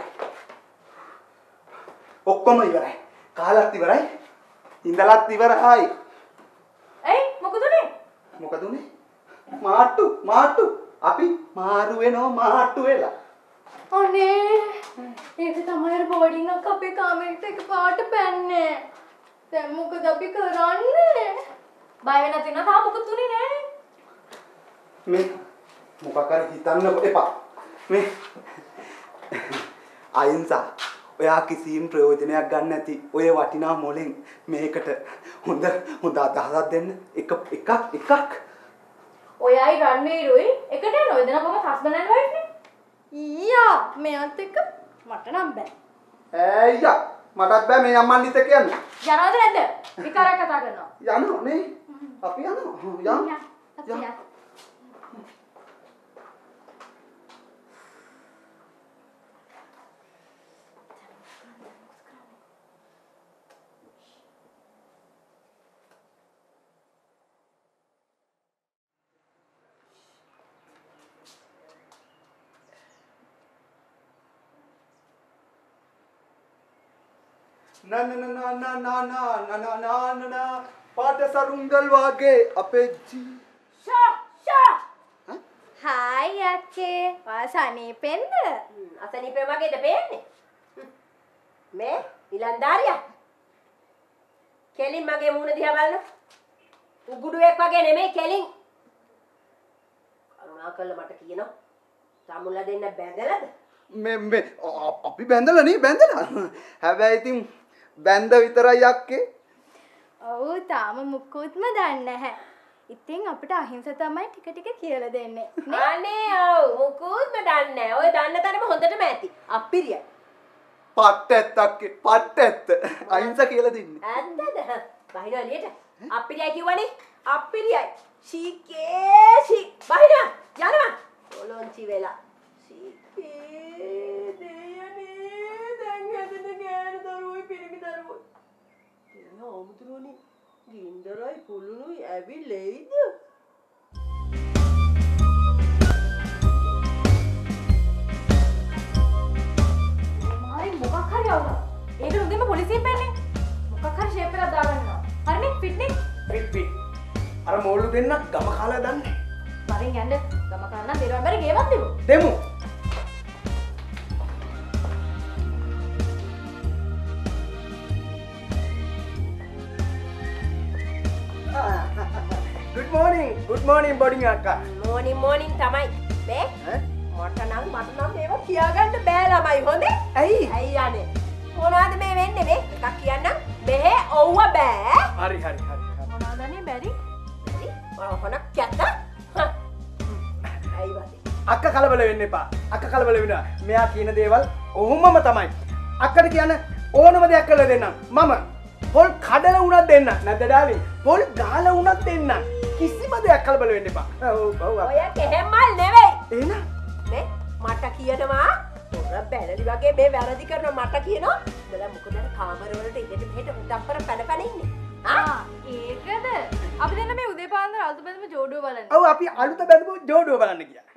ඔක්කොම ඉවරයි කාලත් ඉවරයි ඉඳලත් ඉවරයි. ඇයි මොකද උනේ? මොකද උනේ? මාට්ටු මාට්ටු අපි මාරු වෙනවා මාට්ටු වෙලා. අනේ ඒක තමයි අර බෝඩින් එක අපේ කාමරේට එකපාරට පැන්නේ. දැන් මොකද අපි කරන්නේ? බය වෙලා තියෙනවා තාම මොකුත් උනේ නෑනේ. මේ මොකක් හරි හිතන්න එපා. මේ අයින්සා ඔයා කිසිම ප්‍රයෝජනයක් ගන්න නැති ඔය වටිනා මොලෙන් මේකට හොඳ හොඳ අදහසක් දෙන්න එක එකක් එකක්. ඔයයි රන්වීරුයි එකට යනවද නම හස්බන්ඩ් ඇන්ඩ් වයිෆ් නේ? ඊයා මෙයත් එක්ක මට නම් බෑ. ඈయ్యා මටත් බෑ මේ අම්මන්නිත් එක්ක යන්න. යනවද නැද්ද? විකාරයක් කතා කරනවා. යනවා නේ. අපි යනවා. යන්න. අපි යන්න. na na na na na na na na na na na na පාට සරුංගල් වාගේ අපේ ජී ෂා ෂා හායි අක්කේ වාසනීපෙන්ද? අසනීපේ වගේද පේන්නේ? මේ ඉලන්දාරියා. කෙලින් මගේ මූණ දිහා බලන්න. උගුඩුවෙක් වගේ නෙමෙයි කෙලින්. කරුණාකරලා මට කියනවා. සමුල්ලා දෙන්න බැඳලාද? මේ මේ අපි බැඳලා නේ බැඳලා. හැබැයි ඉතින් බැඳ විතරයි අක්කේ. ඔව් තාම මුකුත්ම දන්නේ නැහැ. ඉතින් අපිට අහිංස තමයි ටික ටික කියලා දෙන්නේ. අනේ ඔව් මුකුත්ම දන්නේ නැහැ. ඔය දන්න තරම හොඳටම ඇති. අප්පිරියයි. පට්ට ඇත්තක්කේ පට්ට ඇත්ත. අහිංස කියලා දෙන්නේ. ඇත්තද? බහින එළියට. අප්පිරියයි කිව්වනේ. අප්පිරියයි. ශීකේ ශී. බහින යනවා. ඔලොන්චි වෙලා. ශීකේ දෙයනේ දැන් හැදෙන ගෑනු දරුවෝයි පිරිමි දරුවෝයි. එන ආමුතුරුනි ගින්දරයි කුළුණුයි ඇවිල්ලෙයිද? මායි මොකක් හරි આવුණා. ඒක නුගෙම පොලිසියෙන් අලු දෙන්නක් ගම කාලා දන්නේ. වරින් යන්න ගම කරන්න දෙරවන් බැරි ගේවත් දෙමු. දෙමු. Good morning. Good morning boarding අක්කා. මෝනින් මෝනින් තමයි මේ මට නම් මට නම් මේවා කියාගන්න බෑ ළමයි හොඳේ. ඇයි? ඇයි යන්නේ? මොනවද මේ වෙන්නේ මේ? එකක් කියන්නම්. මෙහෙ ඔව්ව බෑ. හරි හරි හරි. මොනවදනේ බැරි? හරි. ඔය හොනක් කැත්ත. ඇයි වදේ? අක්ක කලබල වෙන්න එපා. අක්ක කලබල වෙනවා. මෙයා කියන දේවල් ඔහොමම තමයි. අක්කට කියන්න ඕනම දෙයක් කරලා දෙන්නම්. මම පොල් කඩලා වුණත් දෙන්න. නැද්ද ඩාලින්? පොල් ගාලා වුණත් දෙන්න. කිසිම දෙයක් කලබල වෙන්න එපා. ඔව් ඔව්. ඔය කෙහෙම්මල් නෙවෙයි. එහෙනම් මේ මට කියනවා ඔර බැලලි වගේ මේ වැරදි කරන මට කියනවා උඹලා මොකද අර කාමරවලට ඉඳිට මෙහෙට උඩම්පර පැන පැන ඉන්නේ ආ ඒකද? අපි දෙන්න මේ උදේ පාන්දර අලුත බැඳපු ජෝඩුව බලන්න. ඔව් අපි අලුත බැඳපු ජෝඩුව බලන්න ගියා.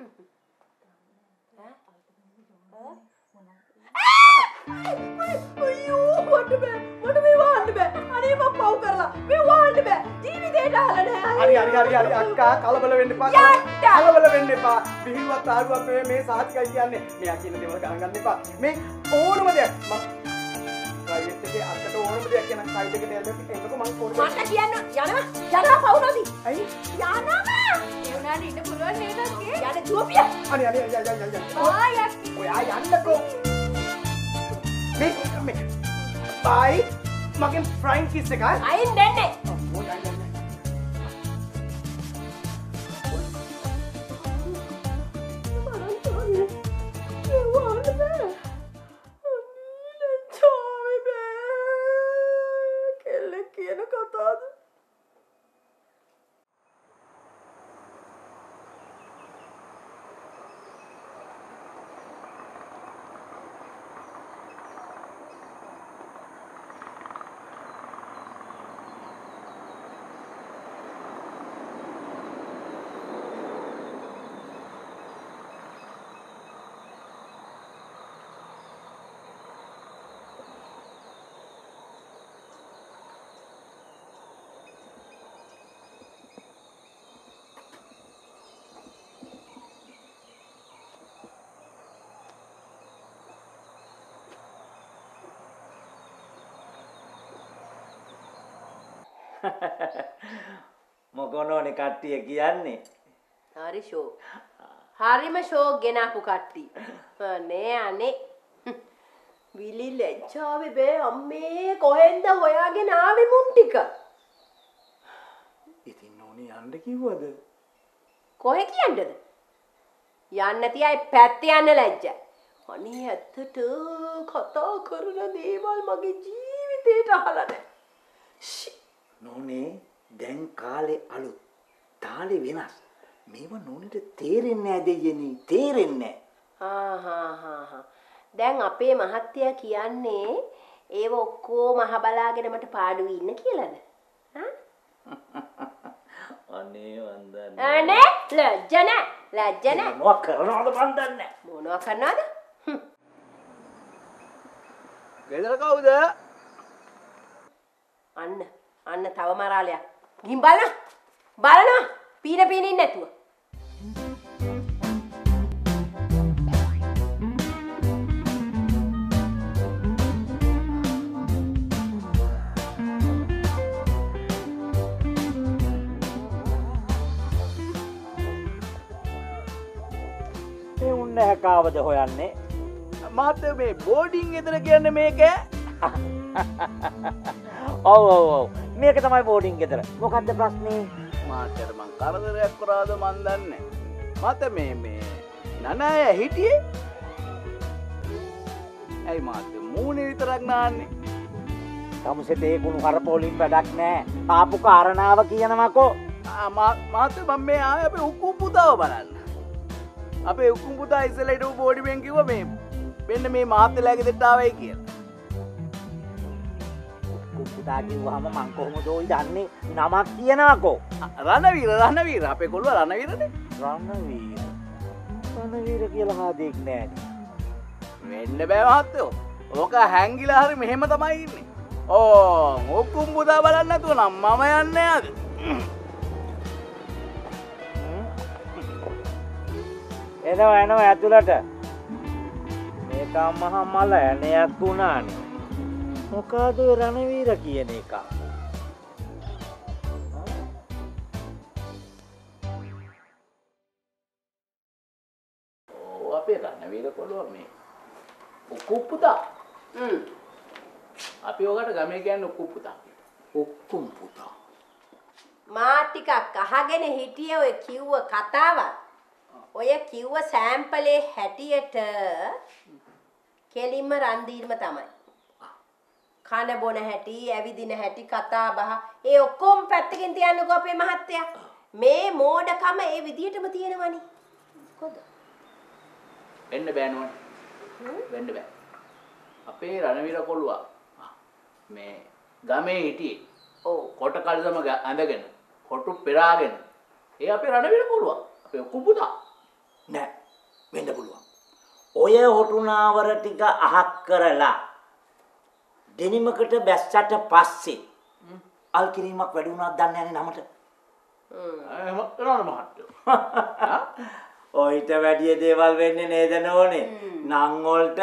අයියෝ මට බෑ මට මේ වහන්න බෑ අනේ මම පව් කරලා මේ වහන්න බෑ ජීවිතේට අහලා නෑ හරි හරි හරි හරි අක්කා කලබල වෙන්න එපා. කලබල වෙන්න එපා. විහිළුවක් ආරුවක් මේ මේ සාතිකයි කියන්නේ. මෙයා කියන දේවල් ගණන් ගන්න එපා. මේ ඕනම දෙයක් මම ප්‍රයිවට් එකේ අක්කට ඕනම දෙයක් කියන සයිඩ් එකට යන්න එන්නකො මම ෆෝන් මට කියන්න යනවා යනවා පව් නොදී ඇයි? යනවා ඒ උනාට ඉන්න පුළුවන් නේද අක්කේ? යන්නේ දුවපිය අනේ අනේ යන්න යන්න යන්න. ආ යක්කේ. ඔයා යන්නකෝ. මේ මේ බයි මගෙන් ෆ්‍රයින් කිස් එකයි. අයින් දෙන්නේ ඔව් යන්න යන්න. මොකනෝනේ කට්ටිය කියන්නේ? හරි ෂෝ හරිම ෂෝ ගෙනාපු කට්ටි අනේ අනේ විලි ලැජ්ජාවේ බෑ අම්මේ කොහෙන්ද හොයාගෙන ආවේ මුන් ටික ඉතින් නෝනේ යන්න කිව්වද? කොහෙ කියන්නද යන්න තියයි පැත්තේ යන්න ලැජ්ජයි අනේ ඇත්තට කතා කරන දේවල් මගේ ජීවිතේට අහලා නැහැ නෝනේ දැන් කාලේ අලුත් තාලේ වෙනස් මේව නෝනෙට තේරෙන්නේ නැහැ දෙයනේ තේරෙන්නේ නැහැ හා හා හා දැන් අපේ මහත්තයා කියන්නේ ඒව ඔක්කොම අහ බලාගෙන මට පාඩුවේ ඉන්න කියලාද හා අනේ වන්දන අනේ ලැජ්ජ නැහැ ලැජ්ජ නැහැ මොකක් කරනවද මන් දන්නේ මොනවා කරනවද ගෙදර කවුද? අන්න අන්න තව මරාලයක් ගිහින් බලන්න බලනවා පීන පීන ඉන්නේ නැතුව මේ උන්නේ හැකාවද හොයන්නේ මාත් මේ බෝඩින් ගෙදර කියන්නේ මේක. ඔව් ඔව් ඔව් මේක තමයි බෝඩින් ගෙදර. මොකද්ද ප්‍රශ්නේ? මාත්‍යට මං කරදරයක් කරාද මන් දන්නේ. මාත් මේ මේ නනාය හිටියේ. ඇයි මාත් මූණේ විතරක් නාන්නේ. තමුසෙතේ කුණු කරපෝලින් වැඩක් නැහැ. ආපු කාරණාව කියනවාකෝ. ආ මාත් මම මේ ආවේ අපේ උකුම් පුතාව බලන්න. අපේ උකුම් පුතා ඉස්සෙල්ලා හිටපු බෝඩිමෙන් කිව්වා මේ මෙන්න මේ මාත්‍යලා ගෙදරට ආවයි කියලා. කුපුතා කිව්වහම මං කොහොමද ඔය දන්නේ නමක් කියනවාකෝ. රණවීර රණවීර අපේ කොල්ල රණවීරනේ. රණවීර. රණවීර කියලා හාදෙක් නෑනේ. වෙන්න බෑ මහත්තයෝ. ඕක හැංගිලා හරි මෙහෙම තමයි ඉන්නේ. ඕ උකුම් පුතා බලන්න නැතුව නම් මම යන්නේ ආද. එනවා එනවා ඇතුළට. මේක මහ මල ඇණයක් වුණානේ. මොකද රණවීර කියන එක? ඔව් අපේ රණවීර කොළුව මේ උකුප්පුතා. හ්ම්. අපි ඔකට ගමේ කියන්නේ උකුප්පුතා. ඔක්කොම පුතා. මා ටිකක් අහගෙන හිටියේ ඔය කිව්ව කතාවක්. ඔය කිව්ව සෑම්පලේ හැටියට කෙලින්ම රන්දීර්ම තමයි. කන බොන හැටි, ඇවිදින හැටි, කතා බහ ඒ ඔක්කොම පැත්තකින් තියන්නකෝ අපේ මහත්තයා. මේ මෝඩකම ඒ විදිහටම තියෙනවනේ. කොහොද? වෙන්න බෑ නෝන. වෙන්න බෑ. අපේ රණවීර කොළුවා මේ ගමේ හිටියේ. ඔව්. කොට කල්සම ඇඳගෙන, කොටු පෙරාගෙන. ඒ අපේ රණවීර කොළුවා. අපේ කුපුතා. නෑ වෙන්න පුළුවන්. ඔය හොටුනාවර ටික අහක් කරලා දෙනිමකට බැස්සට පස්සේ අල් කිරීමක් වැඩි වුණාද දන්නේ නැහැ නමට. එහෙම කරනවා මහත්තයෝ. ඔයිට වැඩි දේවල් වෙන්නේ නේද නෝනේ? නං වලට.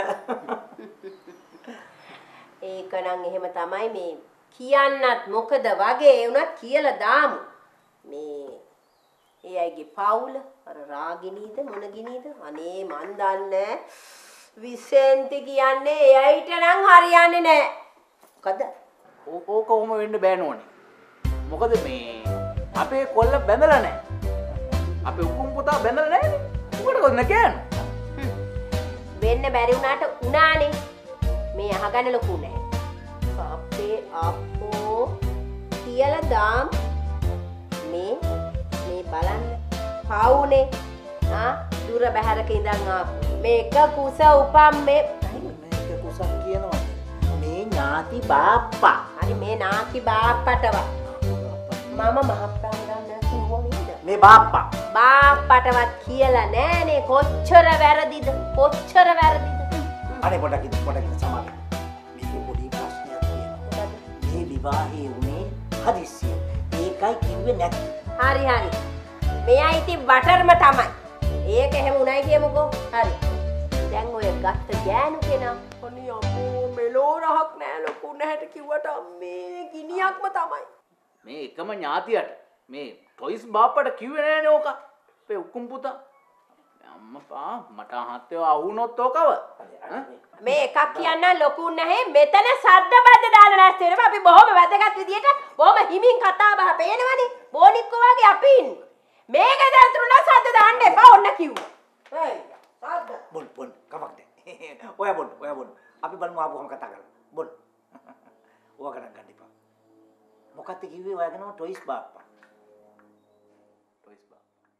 ඒකනම් එහෙම තමයි මේ කියන්නත් මොකද වගේ වුණත් කියලා දාමු. මේ ඒ අයගේ පවුල අර රාගිනීද මොනගිනීද අනේ මන් දන්නේ විසෙන්ති කියන්නේ එයිට නම් හරියන්නේ නැහැ. මොකද? ඕක කොහොම වෙන්න බෑ නෝනේ. මොකද මේ අපේ කොල්ල බැඳලා නැහැ. අපේ උකුම් පුතා බැඳලා නැහැනේ. උකට කොහොමද කියන්නේ? වෙන්න බැරි වුණාට උනානේ. මේ අහගන්න ලොකු නෑ. අපේ අපෝ කියලා දාම් මේ මේ බලන්න පවුනේ ආ දුර බැහැරක ඉඳන් ආපු මේක කුස උපම් මේ මේක කුසක් කියනවා. මේ ඥාති බාප්පා. හරි මේ නාකි බාප්පටව මම මහප්‍රාණ්ඩන්න කිව්වා නේද? මේ බාප්පා. බාප්පටවත් කියලා නෑනේ කොච්චර වැරදිද කොච්චර වැරදිද. අනේ පොඩක් ඉන්න පොඩක් ඉන්න සමාවෙන්න. මේකේ පොඩි ප්‍රශ්නයක් තියෙනවා. මේ විවාහයේ උනේ හදිස්සිය. ඒකයි කිව්වේ නැති. හරි හරි. මෙයා ඉතින් වටර්ම තමයි. ඒක එහෙම උණයි කියමුකෝ. හරි. දැන් ඔය ගත්ත ගෑනු කෙනා අනේ අම්මෝ මෙලෝ රහක් නෑ ලොකු නැහැට කිව්වට අම්මේ ගිනියක්ම තමයි. මේ එකම ඥාතියට මේ ටොයිස් බාප්පට කිව්වේ නෑනේ ඕක. අපේ උකුම් පුතා. අම්මපා මට අහත්තේ අහුනොත් ඕකව. මේ එකක් කියන්න ලොකු නැහැ මෙතන සද්ද බද්ද දාලා නැස්ති වෙනවා. අපි බොහොම වැදගත් විදියට බොහොම හිමින් කතා බහ පේනවනේ. බෝනික්කෝ වගේ අපි ඉන්නේ. මේක දැන්තුන සද්ද දාන්න එපා ඔන්න කිව්වා. හයි සද්ද. බොල් බොල් කමක් නැහැ. ඔයා බොල් ඔයා බොල්. අපි බලමු ආපුවම කතා කරමු. බොල්. ඔයා ගණන් ගන්න එපා. මොකක්ද කිව්වේ ඔයා ගනම ටොයිස් බාප්පා. ටොයිස් බාප්පා.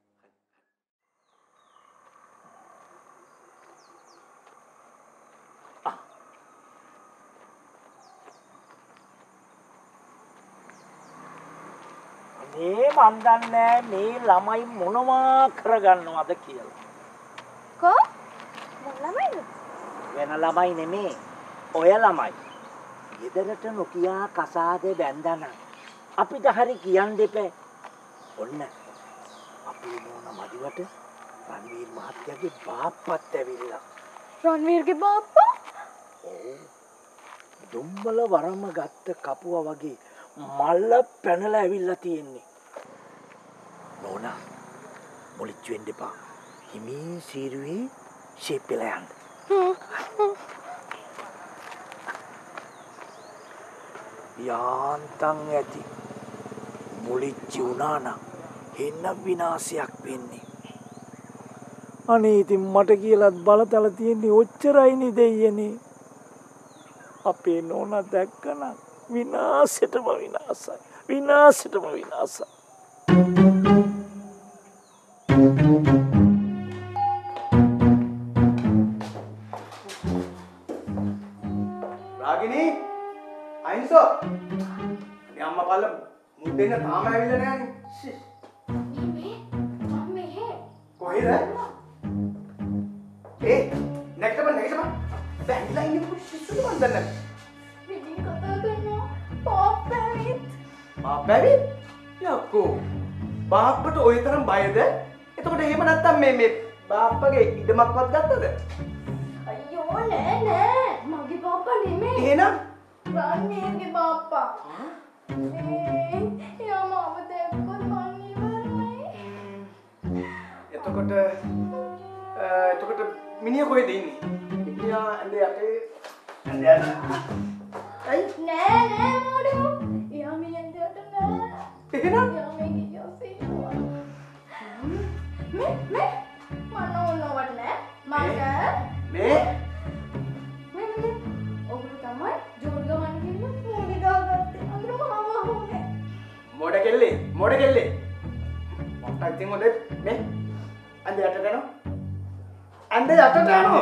මේ මන් දන්නේ මේ ළමයි මොනවා කරගන්නවද කියලා. කෝ මොන ළමයිද? වෙන ළමයි නෙමේ. ඔය ළමයි. ගෙදරට නොකියා කසාදේ බැඳන. අපිට හරි කියන්න දෙපේ. ඔන්න අපේ නෝන මදිවට රන්වීර් මහත්තයාගේ බාප්පත් ඇවිල්ලා. රන්වීර්ගේ බාප්පා? ඔව්. දුම්බල වරම ගත්ත කපුවා වගේ මල්ල පැනලා ඇවිල්ලා තියෙන්නේ. නෝනා මොලිච්ච වෙන්න එපා. හිමින් සීරුවේ ෂේප් වෙලා යන්න. යාන්තම් ඇති. මොලිච්ච වුණා නම් එන්න විනාශයක් වෙන්නේ. අනේ ඉතින් මට කියලාත් බලතල තියෙන්නේ ඔච්චරයිනේ දෙයියනේ. අපේ නෝනා දැක්කනම් විනාශෙටම විනාශයි. විනාශෙටම විනාශයි. රාගිනී අයින්සෝ මේ අම්මා පල්ල මුද්දෙන්න තාම ඇවිල්ලා නෑනේ. මේ මම මෙහෙ කොහෙද? ඒ නැගිටපන් නැගිටපන්. බැහැලා ඉන්නේ පුෂ්ෂුද මන් දන්නේ. මෙලින් කතා කරනවා පාප්පැවිත්. බාප්පැවි? යකෝ. බාප්පට ওই තරම් බයද? එතකොට එහෙම නැත්තම් මේ මේ බාප්පගේ ඉඩමක්වත් ගත්තද? අයියෝ නෑ නෑ මගේ බාප්පා නෙමෙයි. එහෙනම් රන්වීර්ගේ බාප්පා. ඒ එයා මාව දැක්කොත් මං ඉවරයි. එතකොට එතකොට මිනිහා කොහෙද ඉන්නේ? මිනිහා ඇඳේ අපේ ඇඳේ අයි නෑ නෑ මොඩෝ. එයා මේ ඇඳට නෑ. එහෙනම් එයා මේ ගියා සිටුවා. මේ මේ මම නෝනවට නෑ. මග මේ මේ මේ ඔගොල්ලෝ තමයි ජෝඩ් ගමන් ගිහින් මූණේ දාගත්තේ. අඳුර මාව හොනේ. මොඩ කෙල්ලේ මොඩ කෙල්ලේ මොකක්ද ඉතින් මොඩ මේ ඇඳේ යටට යනවා ඇඳේ යටට යනවා යන්න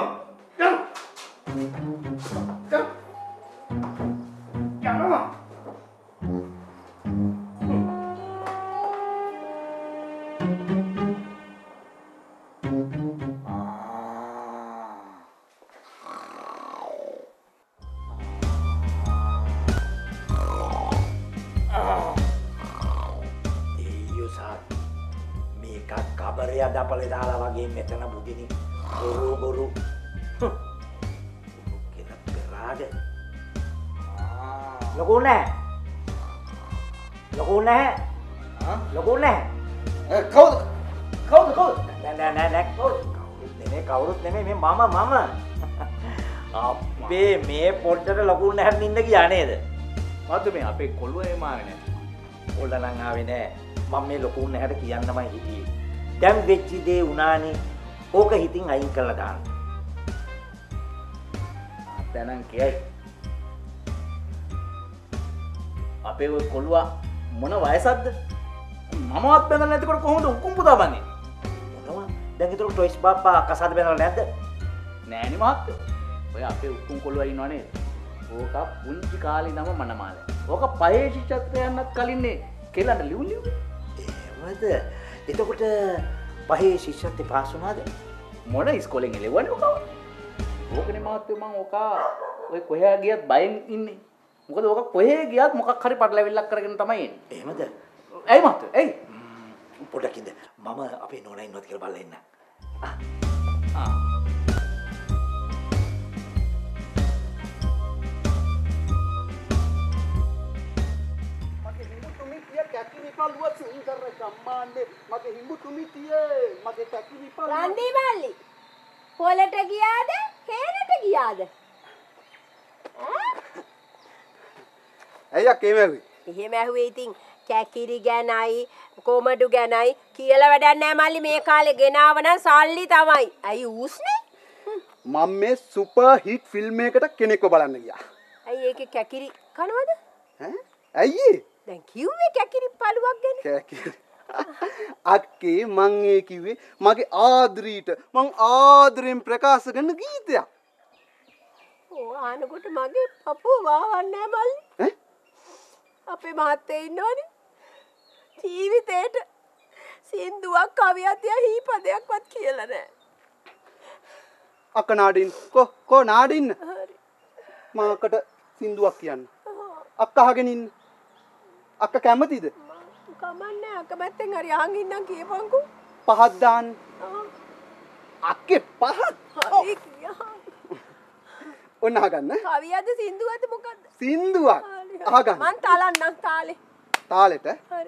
යන්න යනවා කබරයා දපලේ දාලා වගේ මෙතන බුදිනි බොරු බොරු කියලා පෙරාද ලොකු නෑ ලොකු නෑ ලොකු නෑ කවුද කවුද කවුද නෑ නෑ නෑ නෑ කවුරුත් නෙමෙයි කවුරුත් නෙමෙයි මේ මම මම අපේ මේ පොඩ්ඩට ලොකු නැහැ නින්ද ගියා නේද මද්ද මේ අපේ කොළුවේ මාවේ නෑ ඔල්ල නම් ආවේ නෑ මම මේ ලොකු නැහැට කියන්නමයි හිටියේ දැන් වෙච්ච දේ උනානේ ඕක හිතින් අයින් කරලා දාන්න. දැනන් කියයි. අපේ ඔය කොළුවා මොන වයසක්ද? මමවත් බැඳලා නැතිකොට කොහොමද උකුම් පුතා බන්නේ? මොනවා? දැන් ඒතර ටොයිස් බාප්පා කසාද බැඳලා නැද්ද? නෑනේ මහත්තයෝ. ඔය අපේ උකුම් කොළුවා ඉන්නව නේද? ඕක පුංචි කාලේ නම මනමාල. ඕක පහේ ශිෂ්‍යත්වයට යන්නත් කලින්නේ කෙලන්ට ලියු ලියු. එහෙමද? එතකොට පහේ ශිෂ්‍යත්වයට පාස් වුණාද? මොන ඉස්කෝලෙන් එළවන්නේ ඔකව? ඕකනේ මහත්තයෝ මං ඕක ඔය කොහේ ගියත් බයෙන් ඉන්නේ. මොකද ඕක කොහේ ගියත් මොකක් හරි පටලැවිල්ලක් කරගෙන තමයි එන්නේ. එහෙමද? ඇයි මහත්තයෝ? ඇයි? පොඩ්ඩක් ඉන්න. මම අපේ නෝනා ඉන්නවද කියලා බලලා ඉන්න. ආ. ආ. පල්ලුව සුන්දර ගම්මානේ මගේ හිඹු තුමිතියේ මගේ කැකිලි පල්ලුව රන්දි මල්ලි පොලට ගියාද හේනට ගියාද ඇයි අක්කේ මැව්වේ එහෙම ඇහුවේ ඉතින් කැකිරි ගැනයි කොමඩු ගැනයි කියලා වැඩක් නැහැ මල්ලි මේ කාලේ ගෙනාව නම් සල්ලි තමයි ඇයි ඌස්නේ මම මේ සුපර් හිට් ෆිල්ම් එකකට කෙනෙක්ව බලන්න ගියා ඇයි ඒකේ කැකිරි කනවද ඈ ඇයි දැන් කිව්වේ කැකිරි පළුවක් ගැන කැකිරි අක්කේ මං ඒ කිව්වේ මගේ ආදරීට මං ආදරෙන් ප්‍රකාශ කරන ගීතයක් ඕ ආනකොට මගේ පපුව වාවන්නේ මල්ලි ඈ අපේ මහත්තයා ඉන්නවනේ ජීවිතේට සින්දුවක් කවියක් තියා හීපදයක්වත් කියලා නැහැ අක්ක නාඩින් කො කො නාඩින්න හරි මාකට සින්දුවක් කියන්න අක්ක අහගෙන ඉන්න අක්ක කැමතිද කමන්නේ අකමැත්තෙන් හරි අහන් ඉන්නම් කියපන්කෝ පහක් දාන්න අක්කේ පහක් හරි කියහන් ඔන්න අහගන්න කවියද සින්දුවද මොකද්ද සින්දුවක් අහගන්න මං තාලන්නම් තාලේ තාලෙට හරි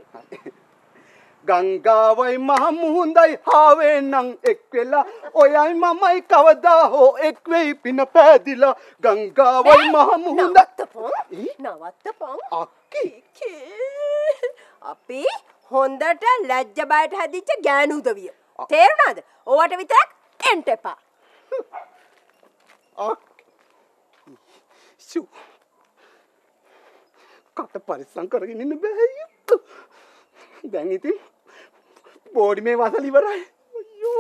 ගංගාවයි මහ මුහුඳයි හාවෙන්නම් එක් වෙලා ඔයයි මමයි කවදා හෝ එක් වෙයි පින පෑදිලා ගංගාවයි මහ මුහුඳ නවත්තපන් නවත්තපන් අක්කේ අපි හොඳට ලැජ්ජ බයට හැදිච්ච ගෑනු උදවිය තේරුණාද ඕවට විතරක් එන්ට එපා අක් ෂු කට පරිස්සම් කරගෙන ඉන්න බෑ දැන් ඉතින් බෝඩි මේ වසල ඉවරයි අයියෝ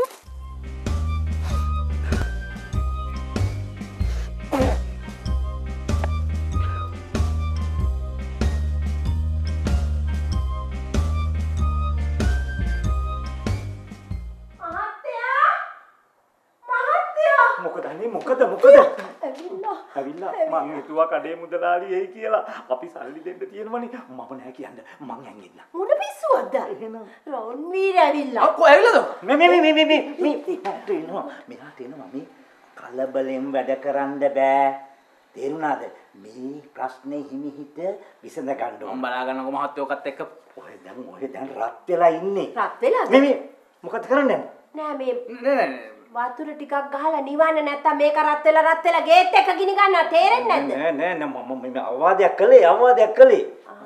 මොකද අනේ මොකද මොකද ඇවිල්ලා. ඇවිල්ලා මං හිතුවා කඩේ මුදලාලි එයි කියලා. අපි සල්ලි දෙන්න තියෙනවනේ. මම නෑ කියන්න. මං ඇඟින්න. මොන පිස්සුවක්ද? එහෙනම් රොන්වීර ඇවිල්ලා. අක්කෝ ඇවිල්ලාද? මේ මේ මේ මේ මේ මේ මෙහාට එනවා. මෙහාට එනවා මේ කලබලෙන් වැඩ කරන්න බෑ. තේරුණාද? මේ ප්‍රශ්නේ හිමිහිට විසඳ ගන්න ඕන. මම බලාගන්නකො මහත්තයෝකත් එක්ක. ඔය දැන් ඔය දැන් රත් වෙලා ඉන්නේ. රත් වෙලාද? මේ මේ මොකද කරන්නේ? නෑ මේ නෑ නෑ වතුර ටිකක් ගහලා නිවන්න නැත්තම් මේක රත් වෙලා රත් වෙලා ගේට් එක ගිනි ගන්නවා තේරෙන්නේ නැද්ද? නෑ නෑ නෑ මම මේ අවවාදයක් කළේ අවවාදයක් කළේ.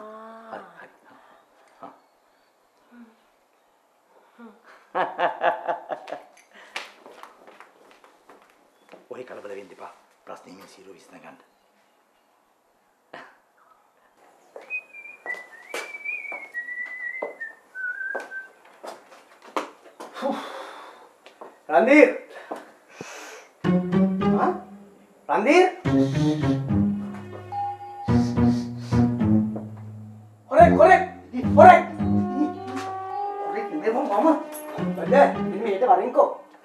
ඔය කලබල වෙන්න එපා. ප්‍රශ්නේ මේ සිරු විසඳ ගන්න. රන්දීර් ආ රන්දීර් හොරෙක් හොරෙක් හොරෙක් හොරෙක් නේ මම මම බඩ මෙහෙට වරින්කෝ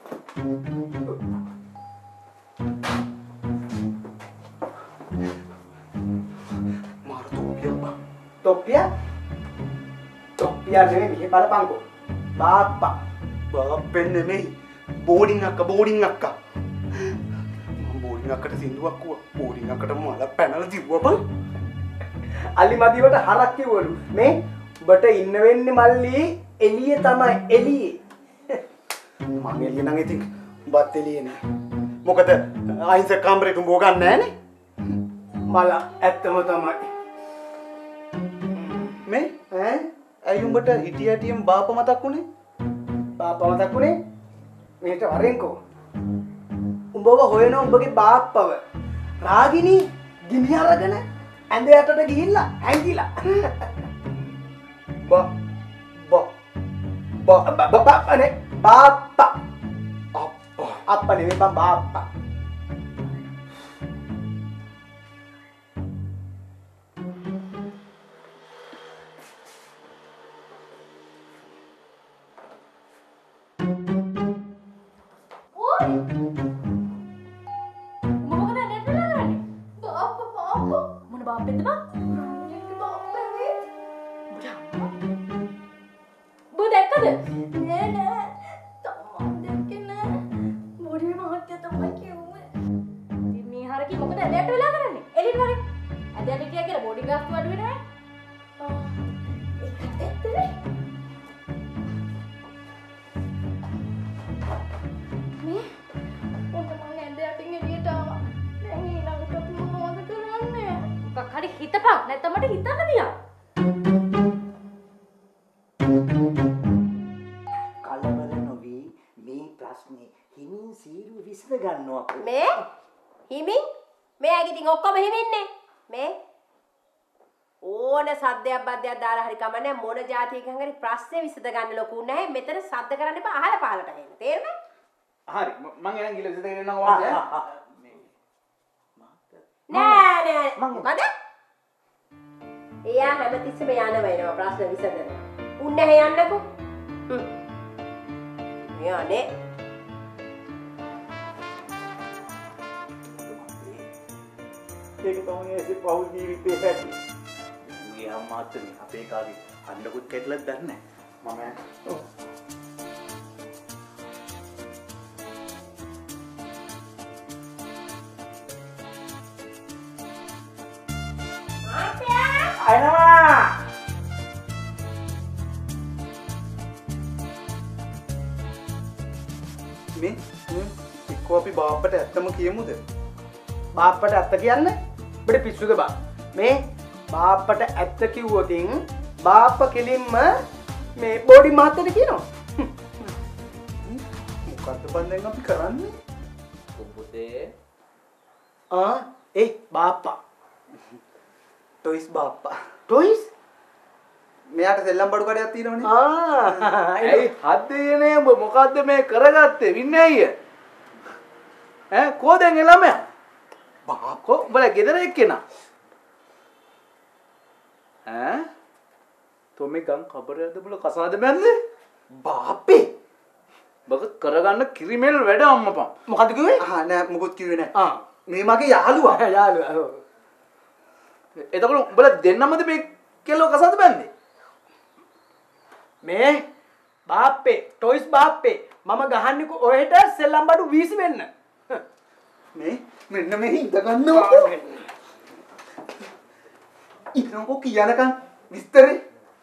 මාර තොප්පියා තොප්පියා තොප්පියා නෙමෙයි මෙහෙ බලපන්කෝ බාප්පා බාප්පෙන් නෙමෙයි බෝඩින් අක්කා බෝඩින් අක්කා මම බෝඩින් අක්කට සින්දුවක් කිව්වා බෝඩින් අක්කට මල පැනලා තිබ්බා බං අලි මදිවට හරක් කිව්වලු මේ ඔබට ඉන්න වෙන්නේ මල්ලි එළියේ තමයි එළියේ මං එළියේ නම් ඉතින් ඔබත් එළියේ නෑ මොකද අයින්ස කාමරේට උඹ ගන්න නෑනේ මල ඇත්තම තමයි මේ ඈ ඇයි උඹට හිටිය හිටියම බාප මතක් වුනේ බාප මතක් වුනේ මේට වරෙන්කෝ උඹව හොයන උඹගේ බාප්පව රාගිනී ගිනි අරගෙන ඇඳ යටට ගිහිල්ලා හැංගිලා බා බා බා බාප්පනේ බාප්පා අප්පා අප්පා නෙවෙයි බං බාප්පා මේ හිමින් මේ ඇයි ඉතින් ඔක්කොම හිමින්නේ මේ ඕන සද්දයක් බද්දයක් දාලා හරි කමන්නේ මොන જાතියකින් හරි ප්‍රශ්නේ විසඳ ගන්න ලොකු නැහැ මෙතන සද්ද කරන්න එපා අහල පහලට එන්න තේරුණා හරි මං එනන් ගිහලා විසඳ ගන්න ඕනේ නෑ නෑ මොකද එයා හැමතිස්සෙම යනවා එනවා ප්‍රශ්න විසඳනවා උන් නැහැ යන්නකෝ හ්ම් යන්නේ ඒක තමයි ඇසේ පෞල් ජීවිතේ හැටි. මේ අම්මාත්‍රි අපේ කාගේ අඬකුත් කෙట్లද දන්නේ නැහැ. මම ඔව්. මාත්‍යා අයනවා. මේ එක්කෝ අපි බාප්පට ඇත්තම කියමුද? බාප්පට ඇත්ත කියන්න? ඔබට පිස්සුද බා? මේ බාප්පට ඇත්ත කිව්වොතින් බාප්ප කෙලින්ම මේ බෝඩි මහත්තයට කියනවා. මොකද්ද බන් දැන් අපි කරන්නේ? පුතේ ආ ඒ බාප්පා. ටොයිස් බාප්පා. ටොයිස්? මෙයාට සෙල්ලම් බඩු කඩයක් තියෙනවනේ. ආ ඇයි හද්දේනේ උඹ මොකද්ද මේ කරගත්තේ වින්නේ අයිය ඈ කොහෙන්ද ළමයා බාකෝ උඹලා ගෙදර එක්කෙනා ඈ තොමේ ගම් කබරයද බුල කසාද බැන්නේ බාප්පේ බක කරගන්න කිරිමෙල් වැඩ අම්මපා මොකද්ද කිව්වේ? ආ නෑ මොකොත් කිව්වේ නෑ. ආ මේ මගේ යාළුවා. යාළුවා. ඔව්. එතකොට උඹලා දෙන්නමද මේ කෙල්ලව කසාද බැන්නේ? මේ බාප්පේ ටොයිස් බාප්පේ මම ගහන්නේ ඔහෙට සෙල්ලම් බඩු වීසි වෙන්න. මේ මෙන්න මේ ඉඳ ගන්නවා. ඉන්නකෝ කියනකම් විස්තරේ.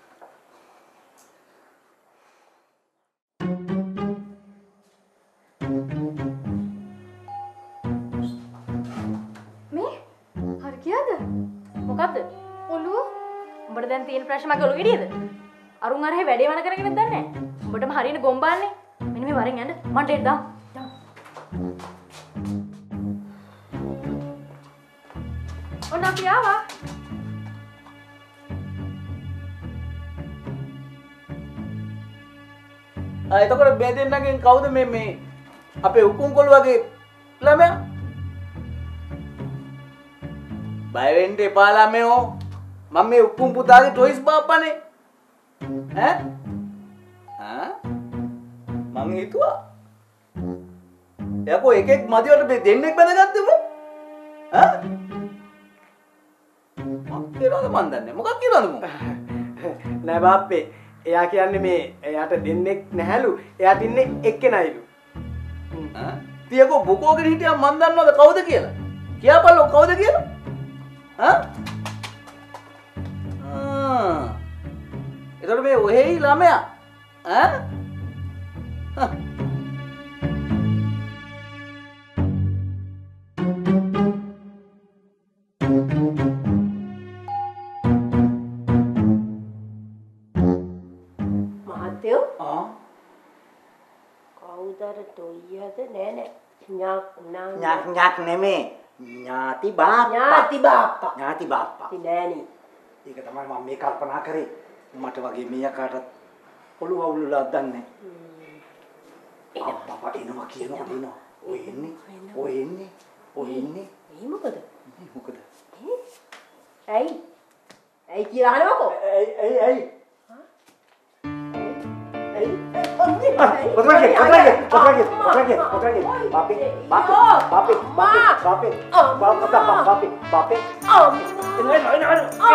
මේ හරි කියද? මොකද්ද? ඔළුව? උඹට දැන් තියෙන ප්‍රශ්න මගේ ඔළුව ගෙඩියද? අරුන් අරහේ වැඩේ වන කරගෙනද දන්නේ නැහැ. උඹටම හරියන ගොම්බාන්නේ. මෙන්න මේ වරෙන් යන්න. මන්ට එන්න දාන්න. ඔන්න අපි ආවා. ආ එතකොට මේ දෙන්නගෙන් කවුද මේ මේ අපේ උකුම් කොළු වගේ ළමයා? බය වෙන්න එපා ළමයෝ. මම මේ උකුම් පුතාගේ ටොයිස් බාප්පනේ. ඈ? ආ? මං හිතුවා. යකෝ එකෙක් මදිවට මේ දෙන්නෙක් බඳගත්තේ මොකද? ඈ? මොකක්ද කියලාද මන් දන්නේ. මොකක් කියලාද මොකක්? නෑ බාප්පේ. එයා කියන්නේ මේ එයාට දෙන්නෙක් නැහැලු. එයාට ඉන්නේ එක්කෙනයිලු. ඈ? තියකෝ බුකෝගෙන හිටියා මන් දන්නවද කවුද කියලා? කියාපල්ලෝ කවුද කියලා? ඈ? ආ. එතකොට මේ ඔහෙයි ළමයා ඈ? මහත්තයෝ ආ කවුදර තොයියද නෑ නෑ ඥාක් නා ඥාක් ඥාක් නෙමේ. ඥාති බාප්පා. ඥාති බාප්පා. ඥාති බාප්පා. ඉතින් නෑනේ. ඒක තමයි මම මේ කල්පනා කරේ. මට වගේ මීයකාටත් ඔළුව අවුලලා දන්නේ. අප්පා එනවා කියනවා දෙනවා. ඔය එන්නේ. ඔය එන්නේ. ඔය එන්නේ. ඒ මොකද? මොකද? ඇයි? ඇයි කියලා අහනවකෝ? ඇයි ඇයි ඇයි ඔන්නේ Otra vez, otra vez, otra vez, otra vez, otra vez. Papi, papi, papi, papi, papi, papi, papi, papi. Ini, ini, ini,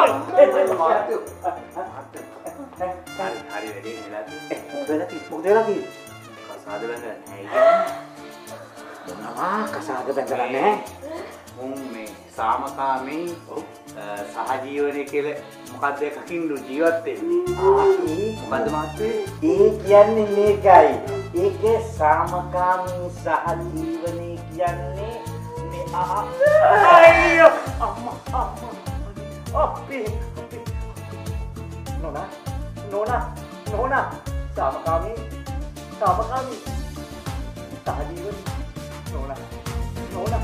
හරි හරි වැඩේ නෙලා Eh, මොකද lagi? මොකද lagi? කසාද බඳලා නැහැ. මොනවා කසාද බැඳලා නැහැ. මුන් මේ සාමකාමී සහජීවනයේ කියලා මොකද්ද කකින්දු ජීවත් වෙන්නේ? ආ, ඒ මොකද්ද මහත්තේ? ඒ කියන්නේ මේකයි. ඒකේ සාමකාමී සහජීවනයේ කියන්නේ මේ ආ අයියෝ අම්මා අම්මා අප්පි නෝනා නෝනා නෝනා සාමකාමී සාමකාමී සහජීවනයේ නෝනා නෝනා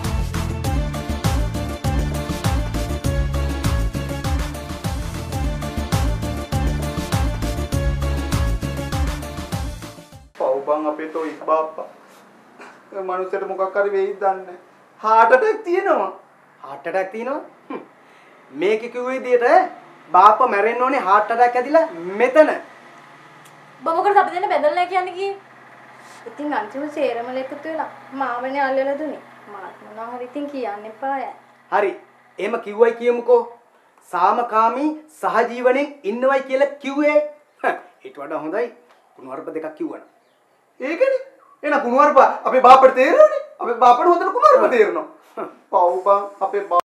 පව්බන් අපේ ටොයිස් බාප්පා. ඒ මනුස්සයට මොකක් හරි වෙයිද දන්නේ. heart attack තියෙනවා. heart attack තියෙනවා. මේක කිව්වේ විදියට බාප්පා මැරෙන්න ඕනේ heart attack ඇදිලා මෙතන. ඔබ මොකටද අපි දෙන්න බැඳලා නැහැ කියන්නේ කී? ඉතින් අන්තිම සේරම එකතු වෙලා මාවනේ අල්ලලා දුන්නේ. මාත් මොනවා හරි ඉතින් කියන්න එපා ඈ. හරි. එහෙම කිව්වයි කියමුකෝ. සාමකාමී සහජීවණයෙන් ඉන්නවයි කියලා කිව්වේ. ඊට වඩා හොඳයි කුණුවarpa දෙකක් කිව්වනම්. ඒකනේ. එන කුණුවarpa අපේ බාපට තේරෙන්නේ. අපේ බාපට හොඳට කුණුවarpa තේරෙනවා. පව් බං අපේ